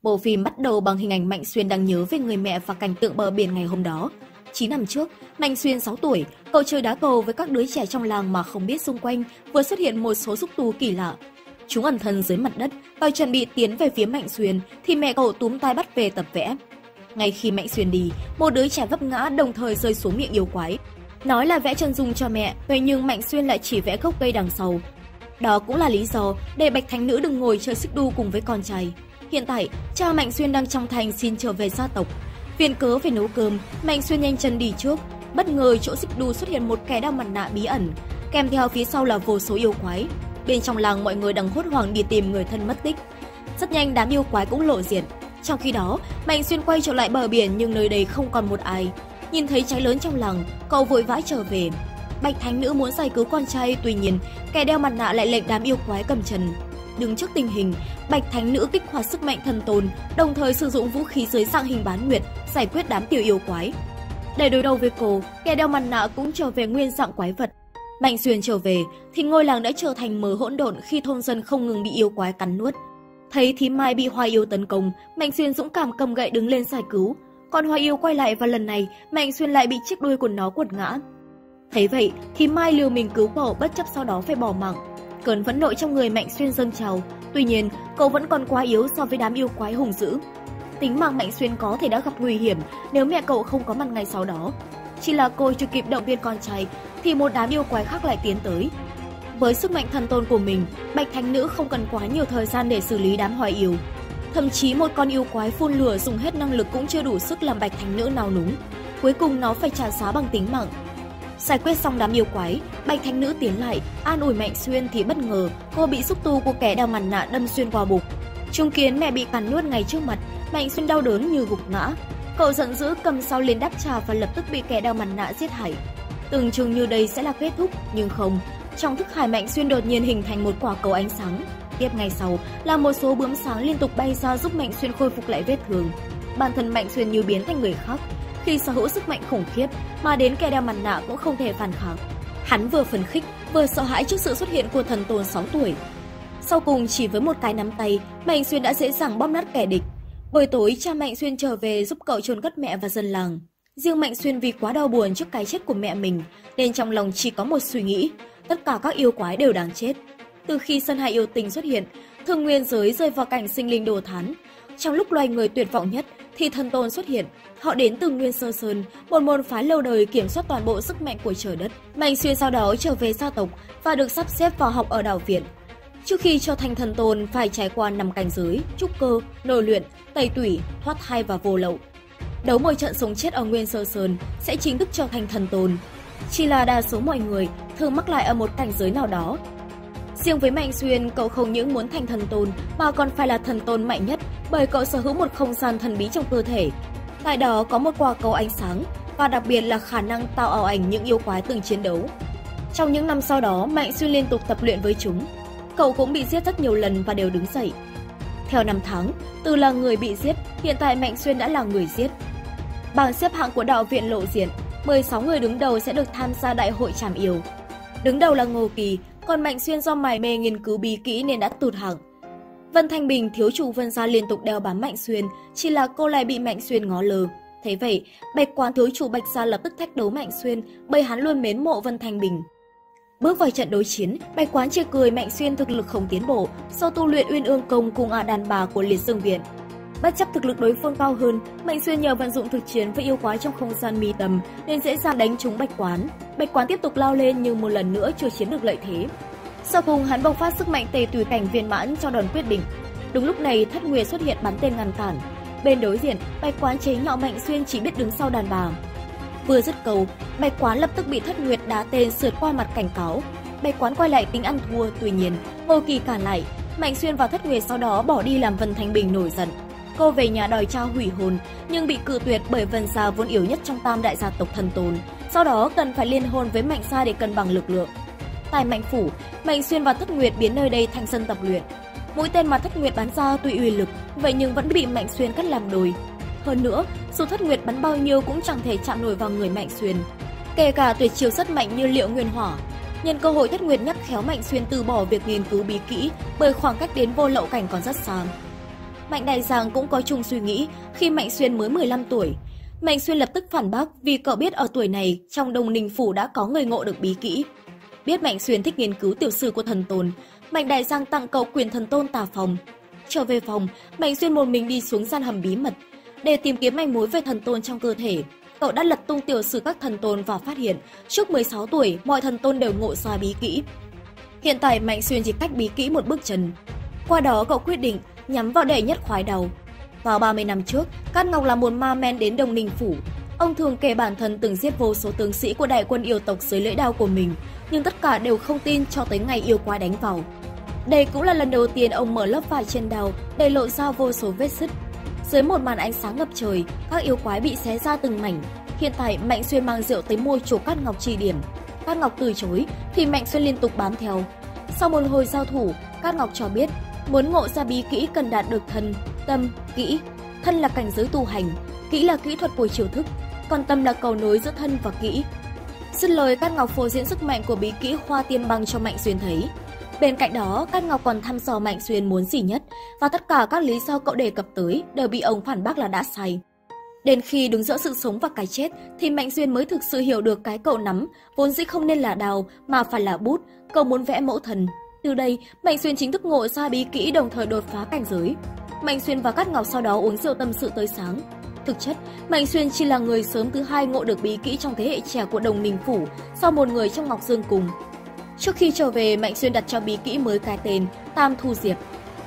Bộ phim bắt đầu bằng hình ảnh Mạnh Xuyên đang nhớ về người mẹ và cảnh tượng bờ biển ngày hôm đó. 9 năm trước, Mạnh Xuyên 6 tuổi, cậu chơi đá cầu với các đứa trẻ trong làng mà không biết xung quanh vừa xuất hiện một số xúc tu kỳ lạ. Chúng ẩn thân dưới mặt đất và chuẩn bị tiến về phía Mạnh Xuyên thì mẹ cậu túm tay bắt về tập vẽ. Ngay khi Mạnh Xuyên đi, một đứa trẻ vấp ngã đồng thời rơi xuống miệng yêu quái. Nói là vẽ chân dung cho mẹ, vậy nhưng Mạnh Xuyên lại chỉ vẽ gốc cây đằng sau. Đó cũng là lý do để Bạch Thánh Nữ đừng ngồi chơi xích đu cùng với con trai. Hiện tại, cha Mạnh Xuyên đang trong thành xin trở về gia tộc. Viện cớ về nấu cơm, Mạnh Xuyên nhanh chân đi trước. Bất ngờ chỗ xích đu xuất hiện một kẻ đeo mặt nạ bí ẩn, kèm theo phía sau là vô số yêu quái. Bên trong làng mọi người đang hốt hoảng đi tìm người thân mất tích. Rất nhanh đám yêu quái cũng lộ diện. Trong khi đó, Mạnh Xuyên quay trở lại bờ biển nhưng nơi đây không còn một ai. Nhìn thấy cháy lớn trong làng, cậu vội vã trở về. Bạch Thánh Nữ muốn giải cứu con trai, tuy nhiên kẻ đeo mặt nạ lại lệnh đám yêu quái cầm chân. Đứng trước tình hình, Bạch Thánh Nữ kích hoạt sức mạnh thần tôn, đồng thời sử dụng vũ khí dưới dạng hình bán nguyệt giải quyết đám tiểu yêu quái. Để đối đầu với cô, kẻ đeo mặt nạ cũng trở về nguyên dạng quái vật. Mạnh Xuyên trở về thì ngôi làng đã trở thành mớ hỗn độn khi thôn dân không ngừng bị yêu quái cắn nuốt. Thấy thím Mai bị Hoa Yêu tấn công, Mạnh Xuyên dũng cảm cầm gậy đứng lên giải cứu. Còn Hoa Yêu quay lại và lần này Mạnh Xuyên lại bị chiếc đuôi của nó quật ngã. Thấy vậy, thím Mai liều mình cứu cậu bất chấp sau đó phải bỏ mạng. Cơn phẫn nộ trong người Mạnh Xuyên dâng trào, tuy nhiên cậu vẫn còn quá yếu so với đám yêu quái hùng dữ. Tính mạng Mạnh Xuyên có thể đã gặp nguy hiểm nếu mẹ cậu không có mặt ngay sau đó. Chỉ là cô chưa kịp động viên con trai thì một đám yêu quái khác lại tiến tới. Với sức mạnh thần tôn của mình, Bạch Thánh Nữ không cần quá nhiều thời gian để xử lý đám Hoa Yêu. Thậm chí một con yêu quái phun lửa dùng hết năng lực cũng chưa đủ sức làm Bạch Thánh Nữ nao núng. Cuối cùng nó phải trả giá bằng tính mạng. Giải quyết xong đám yêu quái, Bạch Thánh Nữ tiến lại, an ủi Mạnh Xuyên thì bất ngờ cô bị xúc tu của kẻ đeo mặt nạ đâm xuyên qua bụng. Chứng kiến mẹ bị cắn nuốt ngay trước mặt, Mạnh Xuyên đau đớn như gục ngã. Cậu giận dữ cầm dao lên đáp trả và lập tức bị kẻ đeo mặt nạ giết hại. Tưởng chừng như đây sẽ là kết thúc, nhưng không. Trong thức hải Mạnh Xuyên đột nhiên hình thành một quả cầu ánh sáng. Tiếp ngay sau là một số bướm sáng liên tục bay ra giúp Mạnh Xuyên khôi phục lại vết thương. Bản thân Mạnh Xuyên như biến thành người khác. Khi sở hữu sức mạnh khủng khiếp mà đến kẻ đeo mặt nạ cũng không thể phản kháng. Hắn vừa phấn khích, vừa sợ hãi trước sự xuất hiện của thần tôn 6 tuổi. Sau cùng chỉ với một cái nắm tay, Mạnh Xuyên đã dễ dàng bóp nát kẻ địch. Buổi tối, cha Mạnh Xuyên trở về giúp cậu chôn cất mẹ và dân làng. Riêng Mạnh Xuyên vì quá đau buồn trước cái chết của mẹ mình, nên trong lòng chỉ có một suy nghĩ, tất cả các yêu quái đều đáng chết. Từ khi Sơn Hải yêu tình xuất hiện, thường nguyên giới rơi vào cảnh sinh linh đồ thán. Trong lúc loài người tuyệt vọng nhất thì thần tôn xuất hiện. Họ đến từ Nguyên Sơ Sơn, một môn phái lâu đời kiểm soát toàn bộ sức mạnh của trời đất. Mạnh Xuyên sau đó trở về gia tộc và được sắp xếp vào học ở đạo viện. Trước khi trở thành thần tôn phải trải qua 5 cảnh giới: trúc cơ, nội luyện, tẩy tủy, thoát thai và vô lậu. Đấu một trận sống chết ở Nguyên Sơ Sơn sẽ chính thức trở thành thần tôn. Chỉ là đa số mọi người thường mắc lại ở một cảnh giới nào đó. Riêng với Mạnh Xuyên, cậu không những muốn thành thần tôn mà còn phải là thần tôn mạnh nhất, bởi cậu sở hữu một không gian thần bí trong cơ thể. Tại đó có một quả cầu ánh sáng và đặc biệt là khả năng tạo ảo ảnh những yêu quái từng chiến đấu. Trong những năm sau đó, Mạnh Xuyên liên tục tập luyện với chúng. Cậu cũng bị giết rất nhiều lần và đều đứng dậy. Theo năm tháng, từ là người bị giết, hiện tại Mạnh Xuyên đã là người giết. Bảng xếp hạng của đạo viện lộ diện, 16 người đứng đầu sẽ được tham gia đại hội trảm yêu. Đứng đầu là Ngô Kỳ, còn Mạnh Xuyên do mải mê nghiên cứu bí kỹ nên đã tụt hạng. Vân Thanh Bình, thiếu chủ Vân gia liên tục đeo bám Mạnh Xuyên, chỉ là cô lại bị Mạnh Xuyên ngó lơ. Thế vậy, Bạch Quán thiếu chủ Bạch gia lập tức thách đấu Mạnh Xuyên, bởi hắn luôn mến mộ Vân Thanh Bình. Bước vào trận đối chiến, Bạch Quán chê cười Mạnh Xuyên thực lực không tiến bộ sau tu luyện Uyên Ương công cùng đàn bà của Liệt Dương viện. Bất chấp thực lực đối phương cao hơn, Mạnh Xuyên nhờ vận dụng thực chiến với yêu quái trong không gian mi tầm nên dễ dàng đánh trúng Bạch Quán. Bạch Quán tiếp tục lao lên nhưng một lần nữa chưa chiếm được lợi thế. Sau cùng hắn bộc phát sức mạnh tề tùy cảnh viên mãn cho đòn quyết định. Đúng lúc này Thất Nguyệt xuất hiện bắn tên ngăn cản. Bên đối diện, Bạch Quán chế nhạo Mạnh Xuyên chỉ biết đứng sau đàn bà. Vừa dứt câu, Bạch Quán lập tức bị Thất Nguyệt đá tên sượt qua mặt cảnh cáo. Bạch Quán quay lại tính ăn thua, tuy nhiên Ngô Kỳ cản lại. Mạnh Xuyên và Thất Nguyệt sau đó bỏ đi làm Vân Thanh Bình nổi giận. Cô về nhà đòi cha hủy hôn nhưng bị cự tuyệt bởi Vân gia vốn yếu nhất trong tam đại gia tộc thần tôn. Sau đó cần phải liên hôn với Mạnh gia để cân bằng lực lượng. Tại Mạnh phủ, Mạnh Xuyên và Thất Nguyệt biến nơi đây thành sân tập luyện. Mũi tên mà Thất Nguyệt bắn ra tuy uy lực, vậy nhưng vẫn bị Mạnh Xuyên cắt làm đôi. Hơn nữa, dù Thất Nguyệt bắn bao nhiêu cũng chẳng thể chạm nổi vào người Mạnh Xuyên. Kể cả tuyệt chiêu rất mạnh như Liệu Nguyên Hỏa. Nhân cơ hội, Thất Nguyệt nhắc khéo Mạnh Xuyên từ bỏ việc nghiên cứu bí kỹ bởi khoảng cách đến vô lậu cảnh còn rất xa. Mạnh Đại Giang cũng có chung suy nghĩ khi Mạnh Xuyên mới 15 tuổi. Mạnh Xuyên lập tức phản bác vì cậu biết ở tuổi này trong Đông Ninh Phủ đã có người ngộ được bí kỹ. Biết Mạnh Xuyên thích nghiên cứu tiểu sử của thần tôn, Mạnh Đại Giang tặng cậu quyền thần tôn Tà Phòng. Trở về phòng, Mạnh Xuyên một mình đi xuống gian hầm bí mật. Để tìm kiếm manh mối về thần tôn trong cơ thể, cậu đã lật tung tiểu sử các thần tôn và phát hiện trước 16 tuổi mọi thần tôn đều ngộ ra bí kỹ. Hiện tại Mạnh Xuyên chỉ cách bí kỹ một bước chân. Qua đó cậu quyết định nhắm vào đệ nhất khoái đầu. Vào 30 năm trước, Cát Ngọc là một ma men đến Đông Ninh Phủ. Ông thường kể bản thân từng giết vô số tướng sĩ của đại quân yêu tộc dưới lưỡi đao của mình, nhưng tất cả đều không tin cho tới ngày yêu quái đánh vào. Đây cũng là lần đầu tiên ông mở lớp vải trên đao để lộ ra vô số vết sứt. Dưới một màn ánh sáng ngập trời, các yêu quái bị xé ra từng mảnh. Hiện tại Mạnh Xuyên mang rượu tới mua chỗ Cát Ngọc chỉ điểm. Cát Ngọc từ chối thì Mạnh Xuyên liên tục bám theo. Sau một hồi giao thủ, Cát Ngọc cho biết muốn ngộ ra bí kỹ cần đạt được thân, tâm, kỹ. Thân là cảnh giới tu hành, kỹ là kỹ thuật của chiêu thức, còn tâm là cầu nối giữa thân và kỹ. Dứt lời, Cát Ngọc phô diễn sức mạnh của bí kỹ Hoa Tiên Băng cho Mạnh Xuyên thấy. Bên cạnh đó, Cát Ngọc còn thăm dò Mạnh Xuyên muốn gì nhất, và tất cả các lý do cậu đề cập tới đều bị ông phản bác là đã sai. Đến khi đứng giữa sự sống và cái chết thì Mạnh Xuyên mới thực sự hiểu được cái cậu nắm vốn dĩ không nên là đào mà phải là bút, cậu muốn vẽ mẫu thần. Từ đây, Mạnh Xuyên chính thức ngộ ra bí kỹ đồng thời đột phá cảnh giới. Mạnh Xuyên và Cát Ngọc sau đó uống rượu tâm sự tới sáng. Thực chất, Mạnh Xuyên chỉ là người sớm thứ hai ngộ được bí kỹ trong thế hệ trẻ của Đông Ninh Phủ sau một người trong Ngọc Dương Cung. Trước khi trở về, Mạnh Xuyên đặt cho bí kỹ mới cái tên Tam Thu Diệp.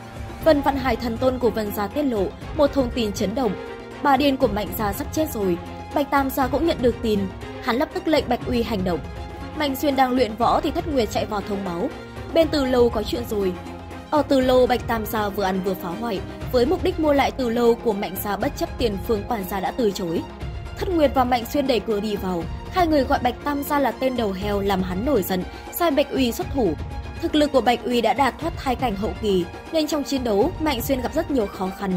Vân Vạn Hải thần tôn của Vân gia tiết lộ một thông tin chấn động. Bà điên của Mạnh gia sắp chết rồi. Bạch Tam gia cũng nhận được tin, hắn lập tức lệnh Bạch Uy hành động. Mạnh Xuyên đang luyện võ thì Thất Nguyệt chạy vào thông báo, bên Từ Lâu có chuyện rồi. Ở Từ Lâu, Bạch Tam gia vừa ăn vừa phá hoại, với mục đích mua lại Từ Lâu của Mạnh gia bất chấp tiền Phương quản gia đã từ chối. Thất Nguyệt và Mạnh Xuyên đẩy cửa đi vào, hai người gọi Bạch Tam gia là tên đầu heo làm hắn nổi giận, sai Bạch Uy xuất thủ. Thực lực của Bạch Uy đã đạt thoát hai cảnh hậu kỳ, nên trong chiến đấu Mạnh Xuyên gặp rất nhiều khó khăn.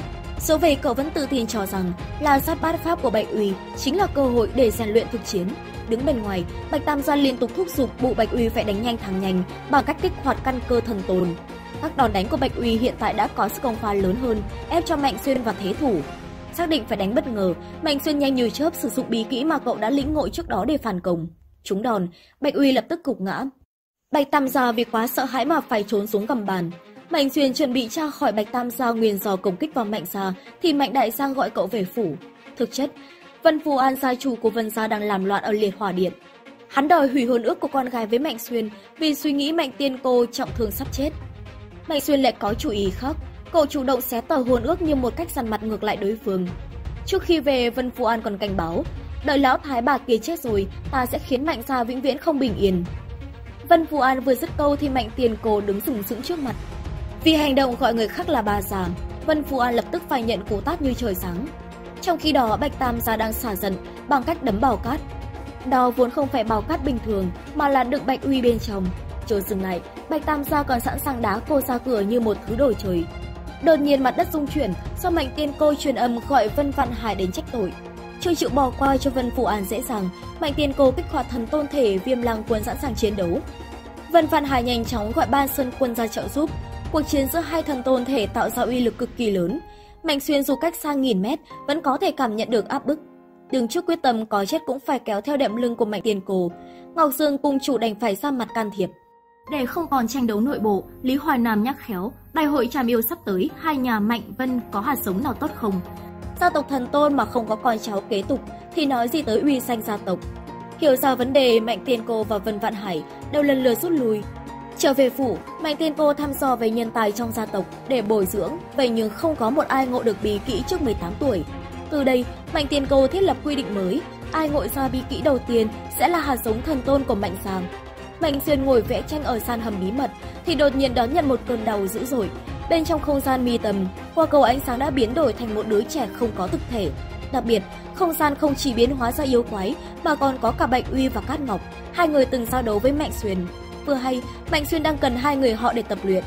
Dẫu vậy cậu vẫn tự tin cho rằng là giáp bát pháp của Bạch Uy chính là cơ hội để rèn luyện thực chiến. Đứng bên ngoài, Bạch Tam gia liên tục thúc giục bộ Bạch Uy phải đánh nhanh thắng nhanh bằng cách kích hoạt căn cơ thần tồn. Các đòn đánh của Bạch Uy hiện tại đã có sức công phá lớn hơn, ép cho Mạnh Xuyên vào thế thủ. Xác định phải đánh bất ngờ, Mạnh Xuyên nhanh như chớp sử dụng bí kỹ mà cậu đã lĩnh ngộ trước đó để phản công. Trúng đòn, Bạch Uy lập tức gục ngã. Bạch Tam gia vì quá sợ hãi mà phải trốn xuống gầm bàn. Mạnh Xuyên chuẩn bị tra khỏi Bạch Tam gia nguyền rủa công kích vào Mạnh gia thì Mạnh Đại Giang gọi cậu về phủ. Thực chất, Vân Phù An gia chủ của Vân gia đang làm loạn ở Liệt Hỏa Điện. Hắn đòi hủy hôn ước của con gái với Mạnh Xuyên vì suy nghĩ Mạnh Tiên cô trọng thương sắp chết. Mạnh Xuyên lại có chủ ý khác, cậu chủ động xé tờ hôn ước như một cách dằn mặt ngược lại đối phương. Trước khi về, Vân Phù An còn cảnh báo, đợi lão thái bà kia chết rồi, ta sẽ khiến Mạnh gia vĩnh viễn không bình yên. Vân Phù An vừa dứt câu thì Mạnh Tiên cô đứng sừng sững trước mặt. Vì hành động gọi người khác là bà già, Vân Phù An lập tức phải nhận cú tát như trời sáng. Trong khi đó, Bạch Tam gia đang xả giận bằng cách đấm bào cát. Đó vốn không phải bào cát bình thường mà là đựng Bạch Uy bên trong. Chưa dừng lại, Bạch Tam gia còn sẵn sàng đá cô ra cửa như một thứ đồ chơi. Đột nhiên mặt đất rung chuyển, do Mạnh Tiên cô truyền âm gọi Vân Vạn Hải đến trách tội. Chưa chịu bỏ qua cho Vân Phù An dễ dàng, Mạnh Tiên cô kích hoạt thần tôn thể Viêm Lang Quân sẵn sàng chiến đấu. Vân Vạn Hải nhanh chóng gọi Ban Sơn Quân ra trợ giúp. Cuộc chiến giữa hai thần tôn thể tạo ra uy lực cực kỳ lớn. Mạnh Xuyên dù cách xa nghìn mét vẫn có thể cảm nhận được áp bức. Đứng trước quyết tâm có chết cũng phải kéo theo đệm lưng của Mạnh Tiên cô, Ngọc Dương cung chủ đành phải ra mặt can thiệp. Để không còn tranh đấu nội bộ, Lý Hoài Nam nhắc khéo, đại hội tràm yêu sắp tới, hai nhà Mạnh Vân có hạt giống nào tốt không? Gia tộc thần tôn mà không có con cháu kế tục thì nói gì tới uy danh gia tộc. Hiểu ra vấn đề, Mạnh Tiên cô và Vân Vạn Hải đều lần lượt rút lui. Trở về phủ, Mạnh Tiên cô thăm dò về nhân tài trong gia tộc để bồi dưỡng, vậy nhưng không có một ai ngộ được bí kỹ trước 18 tuổi. Từ đây, Mạnh Tiên cô thiết lập quy định mới, ai ngộ ra bí kỹ đầu tiên sẽ là hạt giống thần tôn của Mạnh Giang. Mạnh Xuyên ngồi vẽ tranh ở gian hầm bí mật thì đột nhiên đón nhận một cơn đau dữ dội. Bên trong không gian mi tầm, qua cầu ánh sáng đã biến đổi thành một đứa trẻ không có thực thể. Đặc biệt, không gian không chỉ biến hóa ra yêu quái mà còn có cả Bạch Uy và Cát Ngọc, hai người từng giao đấu với Mạnh Xuyên. Vừa hay, Mạnh Xuyên đang cần hai người họ để tập luyện.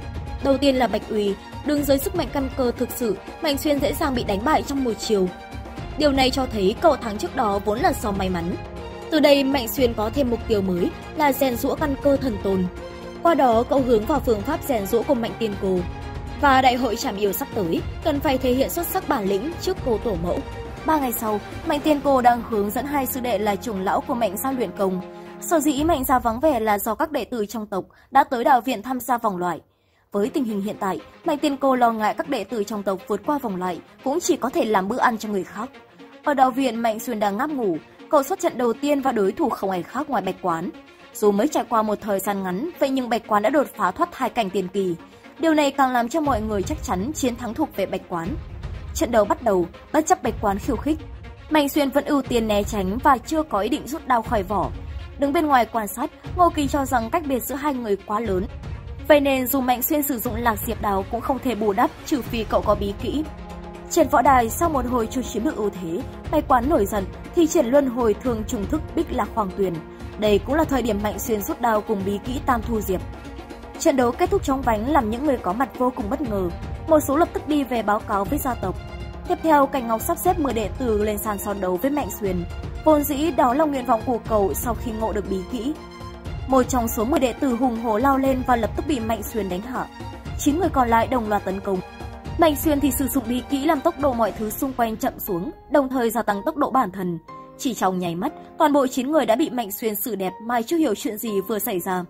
Đầu tiên là Bạch Uy, đứng dưới sức mạnh căn cơ thực sự, Mạnh Xuyên dễ dàng bị đánh bại trong một chiều. Điều này cho thấy cậu thắng trước đó vốn là do may mắn. Từ đây, Mạnh Xuyên có thêm mục tiêu mới là rèn giũa căn cơ thần tôn. Qua đó, cậu hướng vào phương pháp rèn giũa của Mạnh Tiên cô. Và đại hội trảm yêu sắp tới, cần phải thể hiện xuất sắc bản lĩnh trước cô tổ mẫu. 3 ngày sau, Mạnh Tiên Cô đang hướng dẫn hai sư đệ là trưởng lão của Mạnh gia luyện công. Sở dĩ Mạnh gia vắng vẻ là do các đệ tử trong tộc đã tới đạo viện tham gia vòng loại. Với tình hình hiện tại, Mạnh Tiên Cô lo ngại các đệ tử trong tộc vượt qua vòng loại cũng chỉ có thể làm bữa ăn cho người khác. Ở đạo viện, Mạnh Xuyên đang ngáp ngủ, cậu xuất trận đầu tiên và đối thủ không ai khác ngoài Bạch Quán. Dù mới trải qua một thời gian ngắn, vậy nhưng Bạch Quán đã đột phá thoát 2 cảnh tiền kỳ. Điều này càng làm cho mọi người chắc chắn chiến thắng thuộc về Bạch Quán. Trận đấu bắt đầu, bất chấp Bạch Quán khiêu khích, Mạnh Xuyên vẫn ưu tiên né tránh và chưa có ý định rút đao khỏi vỏ. Đứng bên ngoài quan sát, Ngô Kỳ cho rằng cách biệt giữa hai người quá lớn. Vậy nên dù Mạnh Xuyên sử dụng Lạc Diệp đao cũng không thể bù đắp trừ phi cậu có bí kỹ. Trên võ đài, sau một hồi chưa chiếm được ưu thế, Bạch Quán nổi giận thì triển luân hồi thường trùng thức Bích Lạc Hoàng Tuyền. Đây cũng là thời điểm Mạnh Xuyên rút đao cùng bí kỹ Tam Thu Diệp. Trận đấu kết thúc chóng vánh làm những người có mặt vô cùng bất ngờ. Một số lập tức đi về báo cáo với gia tộc. Tiếp theo, Cảnh Ngọc sắp xếp 10 đệ tử lên sàn so đấu với Mạnh Xuyên. Vốn dĩ đó là nguyện vọng của cậu sau khi ngộ được bí kỹ. Một trong số 10 đệ tử hùng hổ lao lên và lập tức bị Mạnh Xuyên đánh hạ. 9 người còn lại đồng loạt tấn công. Mạnh Xuyên thì sử dụng bí kỹ làm tốc độ mọi thứ xung quanh chậm xuống, đồng thời gia tăng tốc độ bản thân. Chỉ trong nháy mắt, toàn bộ 9 người đã bị Mạnh Xuyên xử đẹp mà chưa hiểu chuyện gì vừa xảy ra.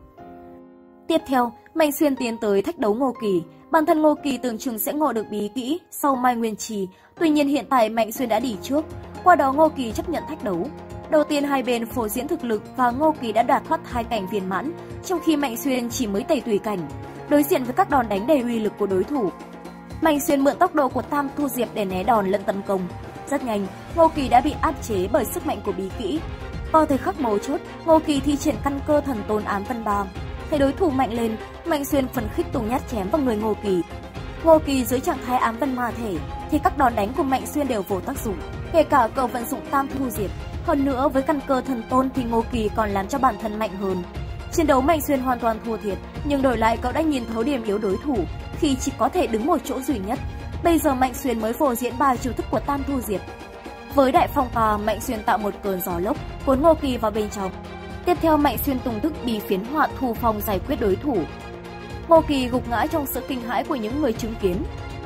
Tiếp theo, Mạnh Xuyên tiến tới thách đấu Ngô Kỳ. Bản thân Ngô Kỳ tưởng chừng sẽ ngộ được bí kỹ sau Mai Nguyên Trì, tuy nhiên hiện tại Mạnh Xuyên đã đi trước, qua đó Ngô Kỳ chấp nhận thách đấu. Đầu tiên hai bên phô diễn thực lực và Ngô Kỳ đã đạt thoát 2 cảnh viên mãn, trong khi Mạnh Xuyên chỉ mới tẩy tùy cảnh. Đối diện với các đòn đánh đầy uy lực của đối thủ, Mạnh Xuyên mượn tốc độ của Tam Thu Diệp để né đòn lẫn tấn công. Rất nhanh, Ngô Kỳ đã bị áp chế bởi sức mạnh của bí kỹ. Vào thời khắc mấu chốt, Ngô Kỳ thi triển căn cơ thần tôn ám vân ba. Thấy đối thủ mạnh lên, Mạnh Xuyên phấn khích tung nhát chém vào người Ngô Kỳ. Ngô Kỳ dưới trạng thái ám vân ma thể thì các đòn đánh của Mạnh Xuyên đều vô tác dụng, kể cả cậu vận dụng Tam Thu Diệp. Hơn nữa với căn cơ thần tôn thì Ngô Kỳ còn làm cho bản thân mạnh hơn. Chiến đấu Mạnh Xuyên hoàn toàn thua thiệt, nhưng đổi lại cậu đã nhìn thấu điểm yếu đối thủ khi chỉ có thể đứng một chỗ duy nhất. Bây giờ Mạnh Xuyên mới phô diễn 3 chiêu thức của Tam Thu Diệp. Với đại phong tà, Mạnh Xuyên tạo một cơn gió lốc cuốn Ngô Kỳ vào bên trong. Tiếp theo Mạnh Xuyên tung thức bí phiến họa thu phong giải quyết đối thủ. Ngô Kỳ gục ngã trong sự kinh hãi của những người chứng kiến.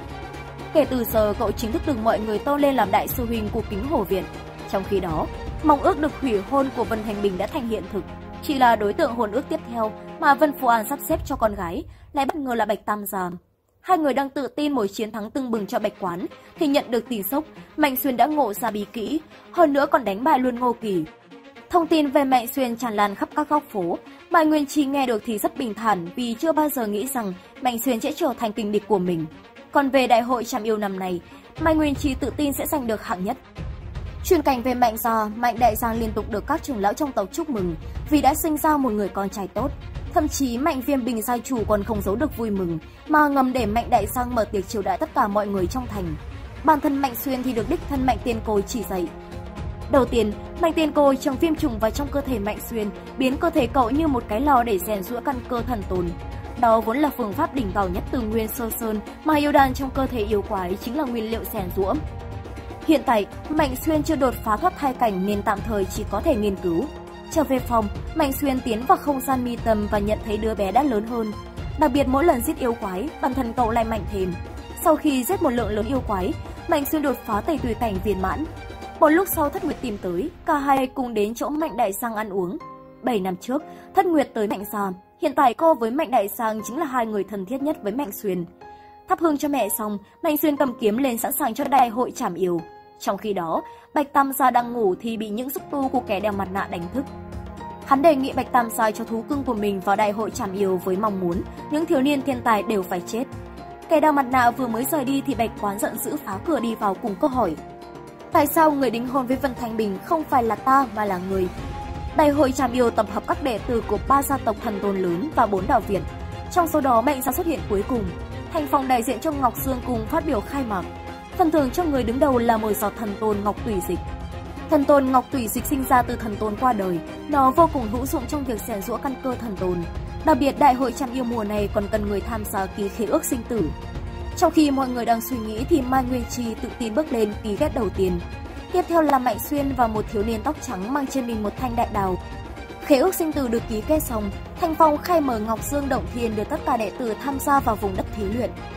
Kể từ giờ cậu chính thức được mọi người tôn lên làm đại sư huynh của Kính Hổ Viện. Trong khi đó, mong ước được hủy hôn của Vân Thành Bình đã thành hiện thực. Chỉ là đối tượng hôn ước tiếp theo mà Vân Phú An sắp xếp cho con gái lại bất ngờ là Bạch Tam Gia. Hai người đang tự tin một chiến thắng tưng bừng cho Bạch Quán thì nhận được tin sốc Mạnh Xuyên đã ngộ ra bí kỹ, hơn nữa còn đánh bại luôn Ngô Kỳ. Thông tin về Mạnh Xuyên tràn lan khắp các góc phố. Mai Nguyên Trì nghe được thì rất bình thản vì chưa bao giờ nghĩ rằng Mạnh Xuyên sẽ trở thành kình địch của mình. Còn về đại hội trảm yêu năm nay, Mai Nguyên Trì tự tin sẽ giành được hạng nhất. Truyền cảnh về Mạnh gia, Mạnh Đại Giang liên tục được các trưởng lão trong tộc chúc mừng vì đã sinh ra một người con trai tốt. Thậm chí Mạnh Viêm Bình gia chủ còn không giấu được vui mừng mà ngầm để Mạnh Đại Giang mở tiệc chiêu đãi tất cả mọi người trong thành. Bản thân Mạnh Xuyên thì được đích thân Mạnh Tiên Cô chỉ dạy. Đầu tiên, Mạnh Tiên Cô trồng viêm trùng vào trong cơ thể Mạnh Xuyên, biến cơ thể cậu như một cái lò để rèn giũa căn cơ thần tồn. Đó vốn là phương pháp đỉnh cao nhất từ Nguyên Sơ Sơn mà yêu đan trong cơ thể yêu quái chính là nguyên liệu rèn giũa. Hiện tại, Mạnh Xuyên chưa đột phá thoát 2 cảnh nên tạm thời chỉ có thể nghiên cứu. Trở về phòng, Mạnh Xuyên tiến vào không gian mi tâm và nhận thấy đứa bé đã lớn hơn. Đặc biệt mỗi lần giết yêu quái, bản thân cậu lại mạnh thêm. Sau khi giết một lượng lớn yêu quái, Mạnh Xuyên đột phá tẩy tùy cảnh viên mãn. Một lúc sau Thất Nguyệt tìm tới, cả hai cùng đến chỗ Mạnh Đại Giang ăn uống. 7 năm trước, Thất Nguyệt tới Mạnh gia, hiện tại cô với Mạnh Đại Giang chính là hai người thân thiết nhất với Mạnh Xuyên. Thắp hương cho mẹ xong, Mạnh Xuyên cầm kiếm lên sẵn sàng cho đại hội trảm yêu. Trong khi đó, Bạch Tam Gia đang ngủ thì bị những xúc tu của kẻ đeo mặt nạ đánh thức. Hắn đề nghị Bạch Tam Gia cho thú cưng của mình vào đại hội trảm yêu với mong muốn những thiếu niên thiên tài đều phải chết. Kẻ đeo mặt nạ vừa mới rời đi thì Bạch Quán giận dữ phá cửa đi vào cùng câu hỏi: tại sao người đính hôn với Vân Thanh Bình không phải là ta mà là người? Đại hội trảm yêu tập hợp các đệ tử của 3 gia tộc thần tôn lớn và 4 đạo viện. Trong số đó Mạnh gia xuất hiện cuối cùng. Thành phòng đại diện cho Ngọc Dương cùng phát biểu khai mạc. Phần thưởng cho người đứng đầu là một giọt thần tôn Ngọc Tùy Dịch. Thần tôn Ngọc Tùy Dịch sinh ra từ thần tôn qua đời, nó vô cùng hữu dụng trong việc rèn giũa căn cơ thần tôn. Đặc biệt đại hội trảm yêu mùa này còn cần người tham gia ký khế ước sinh tử. Trong khi mọi người đang suy nghĩ thì Mai Nguyên Trì tự tin bước lên ký kết đầu tiên. Tiếp theo là Mạnh Xuyên và một thiếu niên tóc trắng mang trên mình một thanh đại đào. Khế ước sinh tử được ký kết xong, Thanh Phong khai mở Ngọc Dương Động Thiên đưa tất cả đệ tử tham gia vào vùng đất thí luyện.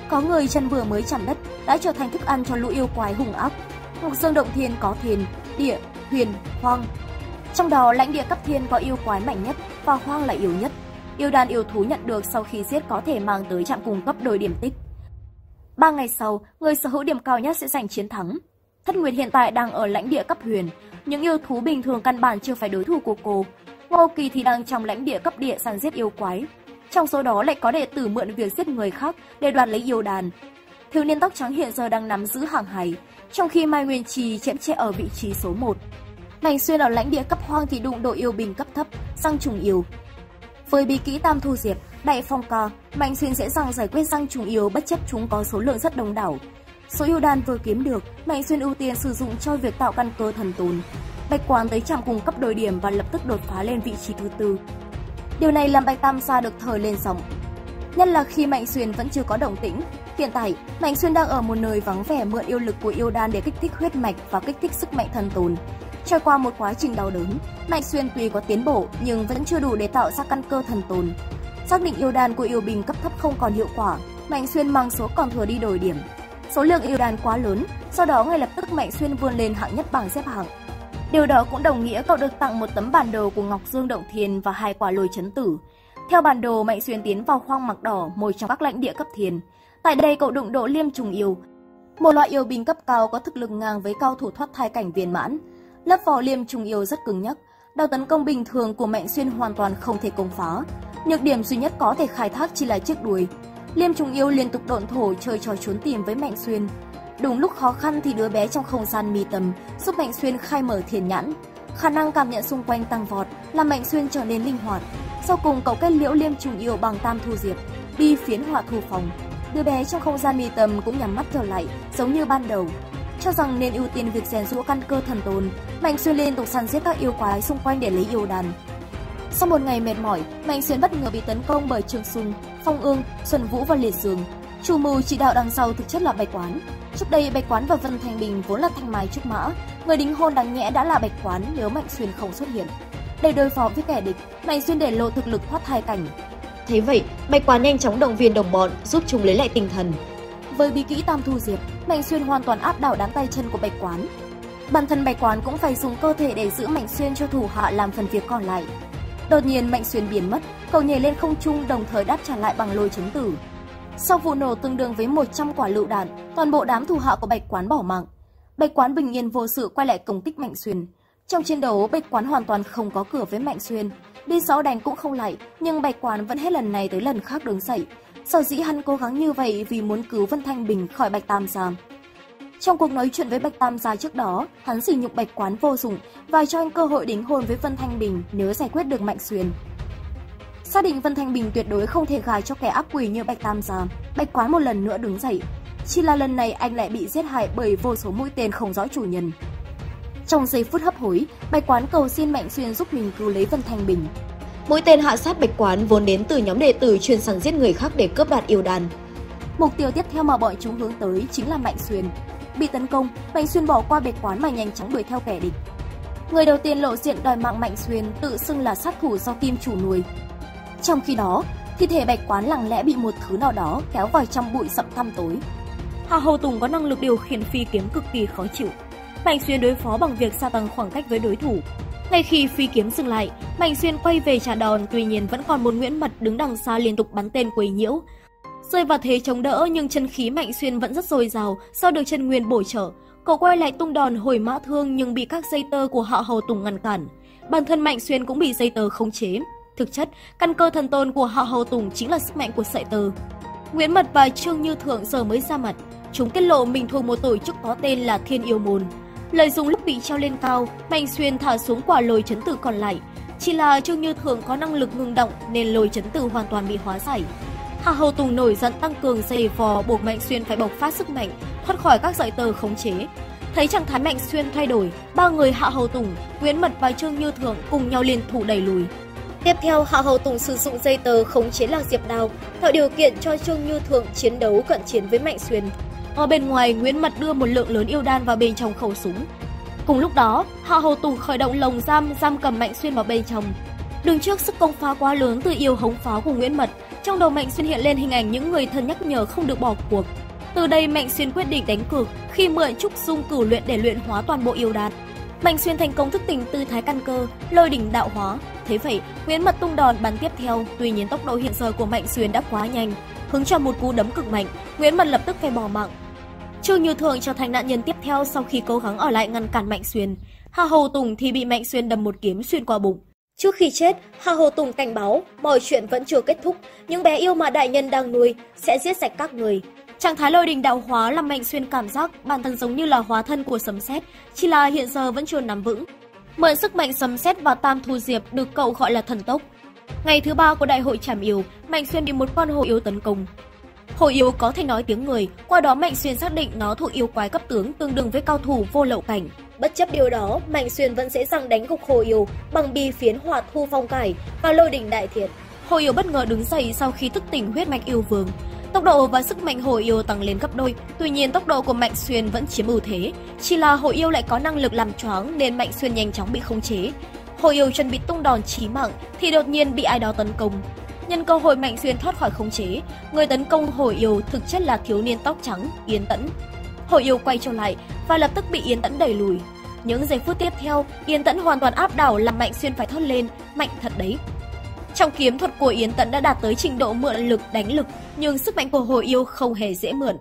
Có người chân vừa mới chạm đất đã trở thành thức ăn cho lũ yêu quái hung ác. Ngọc Dương Động Thiên có thiên, địa, huyền, hoang. Trong đó lãnh địa cấp thiên có yêu quái mạnh nhất và hoang là yếu nhất. Yêu đan yêu thú nhận được sau khi giết có thể mang tới trạm cung cấp đổi điểm tích. 3 ngày sau, người sở hữu điểm cao nhất sẽ giành chiến thắng. Thất Nguyệt hiện tại đang ở lãnh địa cấp huyền, những yêu thú bình thường căn bản chưa phải đối thủ của cô. Ngô Kỳ thì đang trong lãnh địa cấp địa săn giết yêu quái. Trong số đó lại có đệ tử mượn việc giết người khác để đoạt lấy yêu đàn. Thiếu niên tóc trắng hiện giờ đang nắm giữ hàng hải, trong khi Mai Nguyên Trì chém chệ ở vị trí số 1. Mạnh Xuyên ở lãnh địa cấp hoang thì đụng độ yêu binh cấp thấp, răng trùng yêu. Với bí kỹ Tam Thu Diệp, Đại Phong Ca, Mạnh Xuyên dễ dàng giải quyết răng trùng yêu bất chấp chúng có số lượng rất đông đảo. Số yêu đan vừa kiếm được, Mạnh Xuyên ưu tiên sử dụng cho việc tạo căn cơ thần tồn. Bạch Quán tới trạm cung cấp đổi điểm và lập tức đột phá lên vị trí thứ 4. Điều này làm Bạch Tam Gia được thời lên sóng. Nhất là khi Mạnh Xuyên vẫn chưa có động tĩnh. Hiện tại, Mạnh Xuyên đang ở một nơi vắng vẻ mượn yêu lực của yêu đan để kích thích huyết mạch và kích thích sức mạnh thần tồn. Trải qua một quá trình đau đớn, Mạnh Xuyên tuy có tiến bộ nhưng vẫn chưa đủ để tạo ra căn cơ thần tồn. Xác định yêu đan của yêu binh cấp thấp không còn hiệu quả, Mạnh Xuyên mang số còn thừa đi đổi điểm. Số lượng yêu đan quá lớn, sau đó ngay lập tức Mạnh Xuyên vươn lên hạng nhất bảng xếp hạng. Điều đó cũng đồng nghĩa cậu được tặng một tấm bản đồ của Ngọc Dương Động Thiên và 2 quả lôi chấn tử. Theo bản đồ, Mạnh Xuyên tiến vào hoang mạc đỏ, một trong các lãnh địa cấp thiên. Tại đây cậu đụng độ liêm trùng yêu, một loại yêu binh cấp cao có thực lực ngang với cao thủ thoát thai cảnh viên mãn. Lớp vỏ liêm trùng yêu rất cứng nhắc, đòn tấn công bình thường của Mạnh Xuyên hoàn toàn không thể công phá. Nhược điểm duy nhất có thể khai thác chỉ là chiếc đuôi. Liêm trùng yêu liên tục độn thổ chơi trò trốn tìm với Mạnh Xuyên. Đúng lúc khó khăn thì đứa bé trong không gian mi tâm giúp Mạnh Xuyên khai mở thiên nhãn. Khả năng cảm nhận xung quanh tăng vọt, làm Mạnh Xuyên trở nên linh hoạt. Sau cùng cậu kết liễu liêm trùng yêu bằng Tam Thu Diệp, đi phiến hỏa thu phòng. Đứa bé trong không gian mi tâm cũng nhắm mắt trở lại, giống như ban đầu. Cho rằng nên ưu tiên việc rèn giũa căn cơ thần tồn, Mạnh Xuyên liên tục săn giết các yêu quái xung quanh để lấy yêu đan. Sau một ngày mệt mỏi, Mạnh Xuyên bất ngờ bị tấn công bởi Trương Sung, Phong Ương, Xuân Vũ và Liệt Dương. Chủ mưu chỉ đạo đằng sau thực chất là Bạch Quán. Trước đây Bạch Quán và Vân Thanh Bình vốn là thanh mai trúc mã, người đính hôn đáng nhẽ đã là Bạch Quán nếu Mạnh Xuyên không xuất hiện. Để đối phó với kẻ địch, Mạnh Xuyên để lộ thực lực thoát thai cảnh. Thế vậy, Bạch Quán nhanh chóng động viên đồng bọn, giúp chúng lấy lại tinh thần. Với bí kỹ Tam Thu Diệp, Mạnh Xuyên hoàn toàn áp đảo đám tay chân của Bạch Quán. Bản thân Bạch Quán cũng phải dùng cơ thể để giữ Mạnh Xuyên cho thủ hạ làm phần việc còn lại. Đột nhiên Mạnh Xuyên biến mất, cậu nhảy lên không trung đồng thời đáp trả lại bằng lôi chấn tử. Sau vụ nổ tương đương với 100 quả lựu đạn, toàn bộ đám thủ hạ của Bạch Quán bỏ mạng. Bạch Quán bình yên vô sự quay lại công kích Mạnh Xuyên. Trong chiến đấu, Bạch Quán hoàn toàn không có cửa với Mạnh Xuyên. Đi sáu đánh cũng không lại, nhưng Bạch Quán vẫn hết lần này tới lần khác đứng dậy. Sở dĩ hắn cố gắng như vậy vì muốn cứu Vân Thanh Bình khỏi Bạch Tam Gia. Trong cuộc nói chuyện với Bạch Tam Gia trước đó, hắn sỉ nhục Bạch Quán vô dụng và cho anh cơ hội đính hôn với Vân Thanh Bình nếu giải quyết được Mạnh Xuyên. Xác định Vân Thanh Bình tuyệt đối không thể gả cho kẻ ác quỷ như Bạch Tam Gia, Bạch Quán một lần nữa đứng dậy. Chỉ là lần này anh lại bị giết hại bởi vô số mũi tên không rõ chủ nhân. Trong giây phút hấp hối, Bạch Quán cầu xin Mạnh Xuyên giúp mình cứu lấy Vân Thanh Bình. Mũi tên hạ sát Bạch Quán vốn đến từ nhóm đệ tử chuyên săn giết người khác để cướp đoạt yêu đan. Mục tiêu tiếp theo mà bọn chúng hướng tới chính là Mạnh Xuyên. Bị tấn công, Mạnh Xuyên bỏ qua Bạch Quán mà nhanh chóng đuổi theo kẻ địch. Người đầu tiên lộ diện đòi mạng Mạnh Xuyên tự xưng là sát thủ do Kim chủ nuôi. Trong khi đó, thi thể Bạch Quán lặng lẽ bị một thứ nào đó kéo vào trong bụi rậm tăm tối. Hạ Hầu Tùng có năng lực điều khiển phi kiếm cực kỳ khó chịu. Mạnh Xuyên đối phó bằng việc gia tăng khoảng cách với đối thủ. Ngay khi phi kiếm dừng lại, Mạnh Xuyên quay về trả đòn, tuy nhiên vẫn còn một Nguyễn Mật đứng đằng xa liên tục bắn tên quấy nhiễu. Rơi vào thế chống đỡ nhưng chân khí Mạnh Xuyên vẫn rất dồi dào, sau được chân nguyên bổ trợ. Cậu quay lại tung đòn hồi mã thương nhưng bị các dây tơ của Hạ Hầu Tùng ngăn cản. Bản thân Mạnh Xuyên cũng bị dây tơ khống chế. Thực chất, căn cơ thần tôn của Hạ Hầu Tùng chính là sức mạnh của sợi tơ. Nguyễn Mật và Trương Như Thượng giờ mới ra mặt. Chúng tiết lộ mình thuộc một tổ chức có tên là Thiên Yêu Môn. Lợi dụng lúc bị treo lên cao, Mạnh Xuyên thả xuống quả lôi chấn tử còn lại. Chỉ là Trương Như Thượng có năng lực ngưng động nên lôi chấn tử hoàn toàn bị hóa giải. Hạ Hầu Tùng nổi giận tăng cường dây vò buộc Mạnh Xuyên phải bộc phát sức mạnh, thoát khỏi các sợi tơ khống chế. Thấy trạng thái Mạnh Xuyên thay đổi, ba người Hạ Hầu Tùng, Nguyễn Mật và Trương Như Thượng cùng nhau liên thủ đẩy lùi. Tiếp theo, Hạ Hầu Tùng sử dụng dây tơ khống chế Lạc Diệp Đao, tạo điều kiện cho Trương Như Thượng chiến đấu cận chiến với Mạnh Xuyên. Ở bên ngoài, Nguyễn Mật đưa một lượng lớn yêu đan vào bên trong khẩu súng. Cùng lúc đó, Hạ Hầu Tùng khởi động lồng giam cầm Mạnh Xuyên vào bên trong. Đứng trước sức công phá quá lớn từ yêu hống pháo của Nguyễn Mật, trong đầu Mạnh Xuyên hiện lên hình ảnh những người thân nhắc nhở không được bỏ cuộc. Từ đây Mạnh Xuyên quyết định đánh cược khi mượn Trúc Dung cửu luyện để luyện hóa toàn bộ yêu đan. Mạnh Xuyên thành công thức tỉnh tư thái căn cơ, lôi đỉnh đạo hóa. Thế vậy, Nguyễn Mật tung đòn bắn tiếp theo, tuy nhiên tốc độ hiện giờ của Mạnh Xuyên đã quá nhanh, hứng cho một cú đấm cực mạnh, Nguyễn Mật lập tức phải bỏ mạng. Trương Như Thường trở thành nạn nhân tiếp theo sau khi cố gắng ở lại ngăn cản Mạnh Xuyên. Hà Hầu Tùng thì bị Mạnh Xuyên đâm một kiếm xuyên qua bụng. Trước khi chết, Hà Hầu Tùng cảnh báo mọi chuyện vẫn chưa kết thúc, những bé yêu mà đại nhân đang nuôi sẽ giết sạch các người. Trạng thái lôi đình đạo hóa làm Mạnh Xuyên cảm giác bản thân giống như là hóa thân của sấm sét, chỉ là hiện giờ vẫn chưa nắm vững. Mượn sức mạnh sấm sét và Tam Thu Diệp được cậu gọi là thần tốc. Ngày thứ 3 của đại hội trảm yêu, Mạnh Xuyên bị một con hổ yêu tấn công. Hổ yêu có thể nói tiếng người, qua đó Mạnh Xuyên xác định nó thuộc yêu quái cấp tướng tương đương với cao thủ vô lậu cảnh. Bất chấp điều đó, Mạnh Xuyên vẫn dễ dàng đánh gục hổ yêu bằng bi phiến hỏa thu phong cải và lôi đỉnh đại thiện. Hổ yêu bất ngờ đứng dậy sau khi thức tỉnh huyết mạch yêu vương. Tốc độ và sức mạnh hổ yêu tăng lên gấp đôi, tuy nhiên tốc độ của Mạnh Xuyên vẫn chiếm ưu thế. Chỉ là hổ yêu lại có năng lực làm choáng nên Mạnh Xuyên nhanh chóng bị khống chế. Hổ yêu chuẩn bị tung đòn chí mạng thì đột nhiên bị ai đó tấn công. Nhân cơ hội Mạnh Xuyên thoát khỏi khống chế, người tấn công hổ yêu thực chất là thiếu niên tóc trắng Yến Tẫn. Hổ yêu quay trở lại và lập tức bị Yến Tẫn đẩy lùi. Những giây phút tiếp theo, Yến Tẫn hoàn toàn áp đảo làm Mạnh Xuyên phải thốt lên, mạnh thật đấy. Trong kiếm thuật của Yến Tẫn đã đạt tới trình độ mượn lực đánh lực, nhưng sức mạnh của hổ yêu không hề dễ mượn.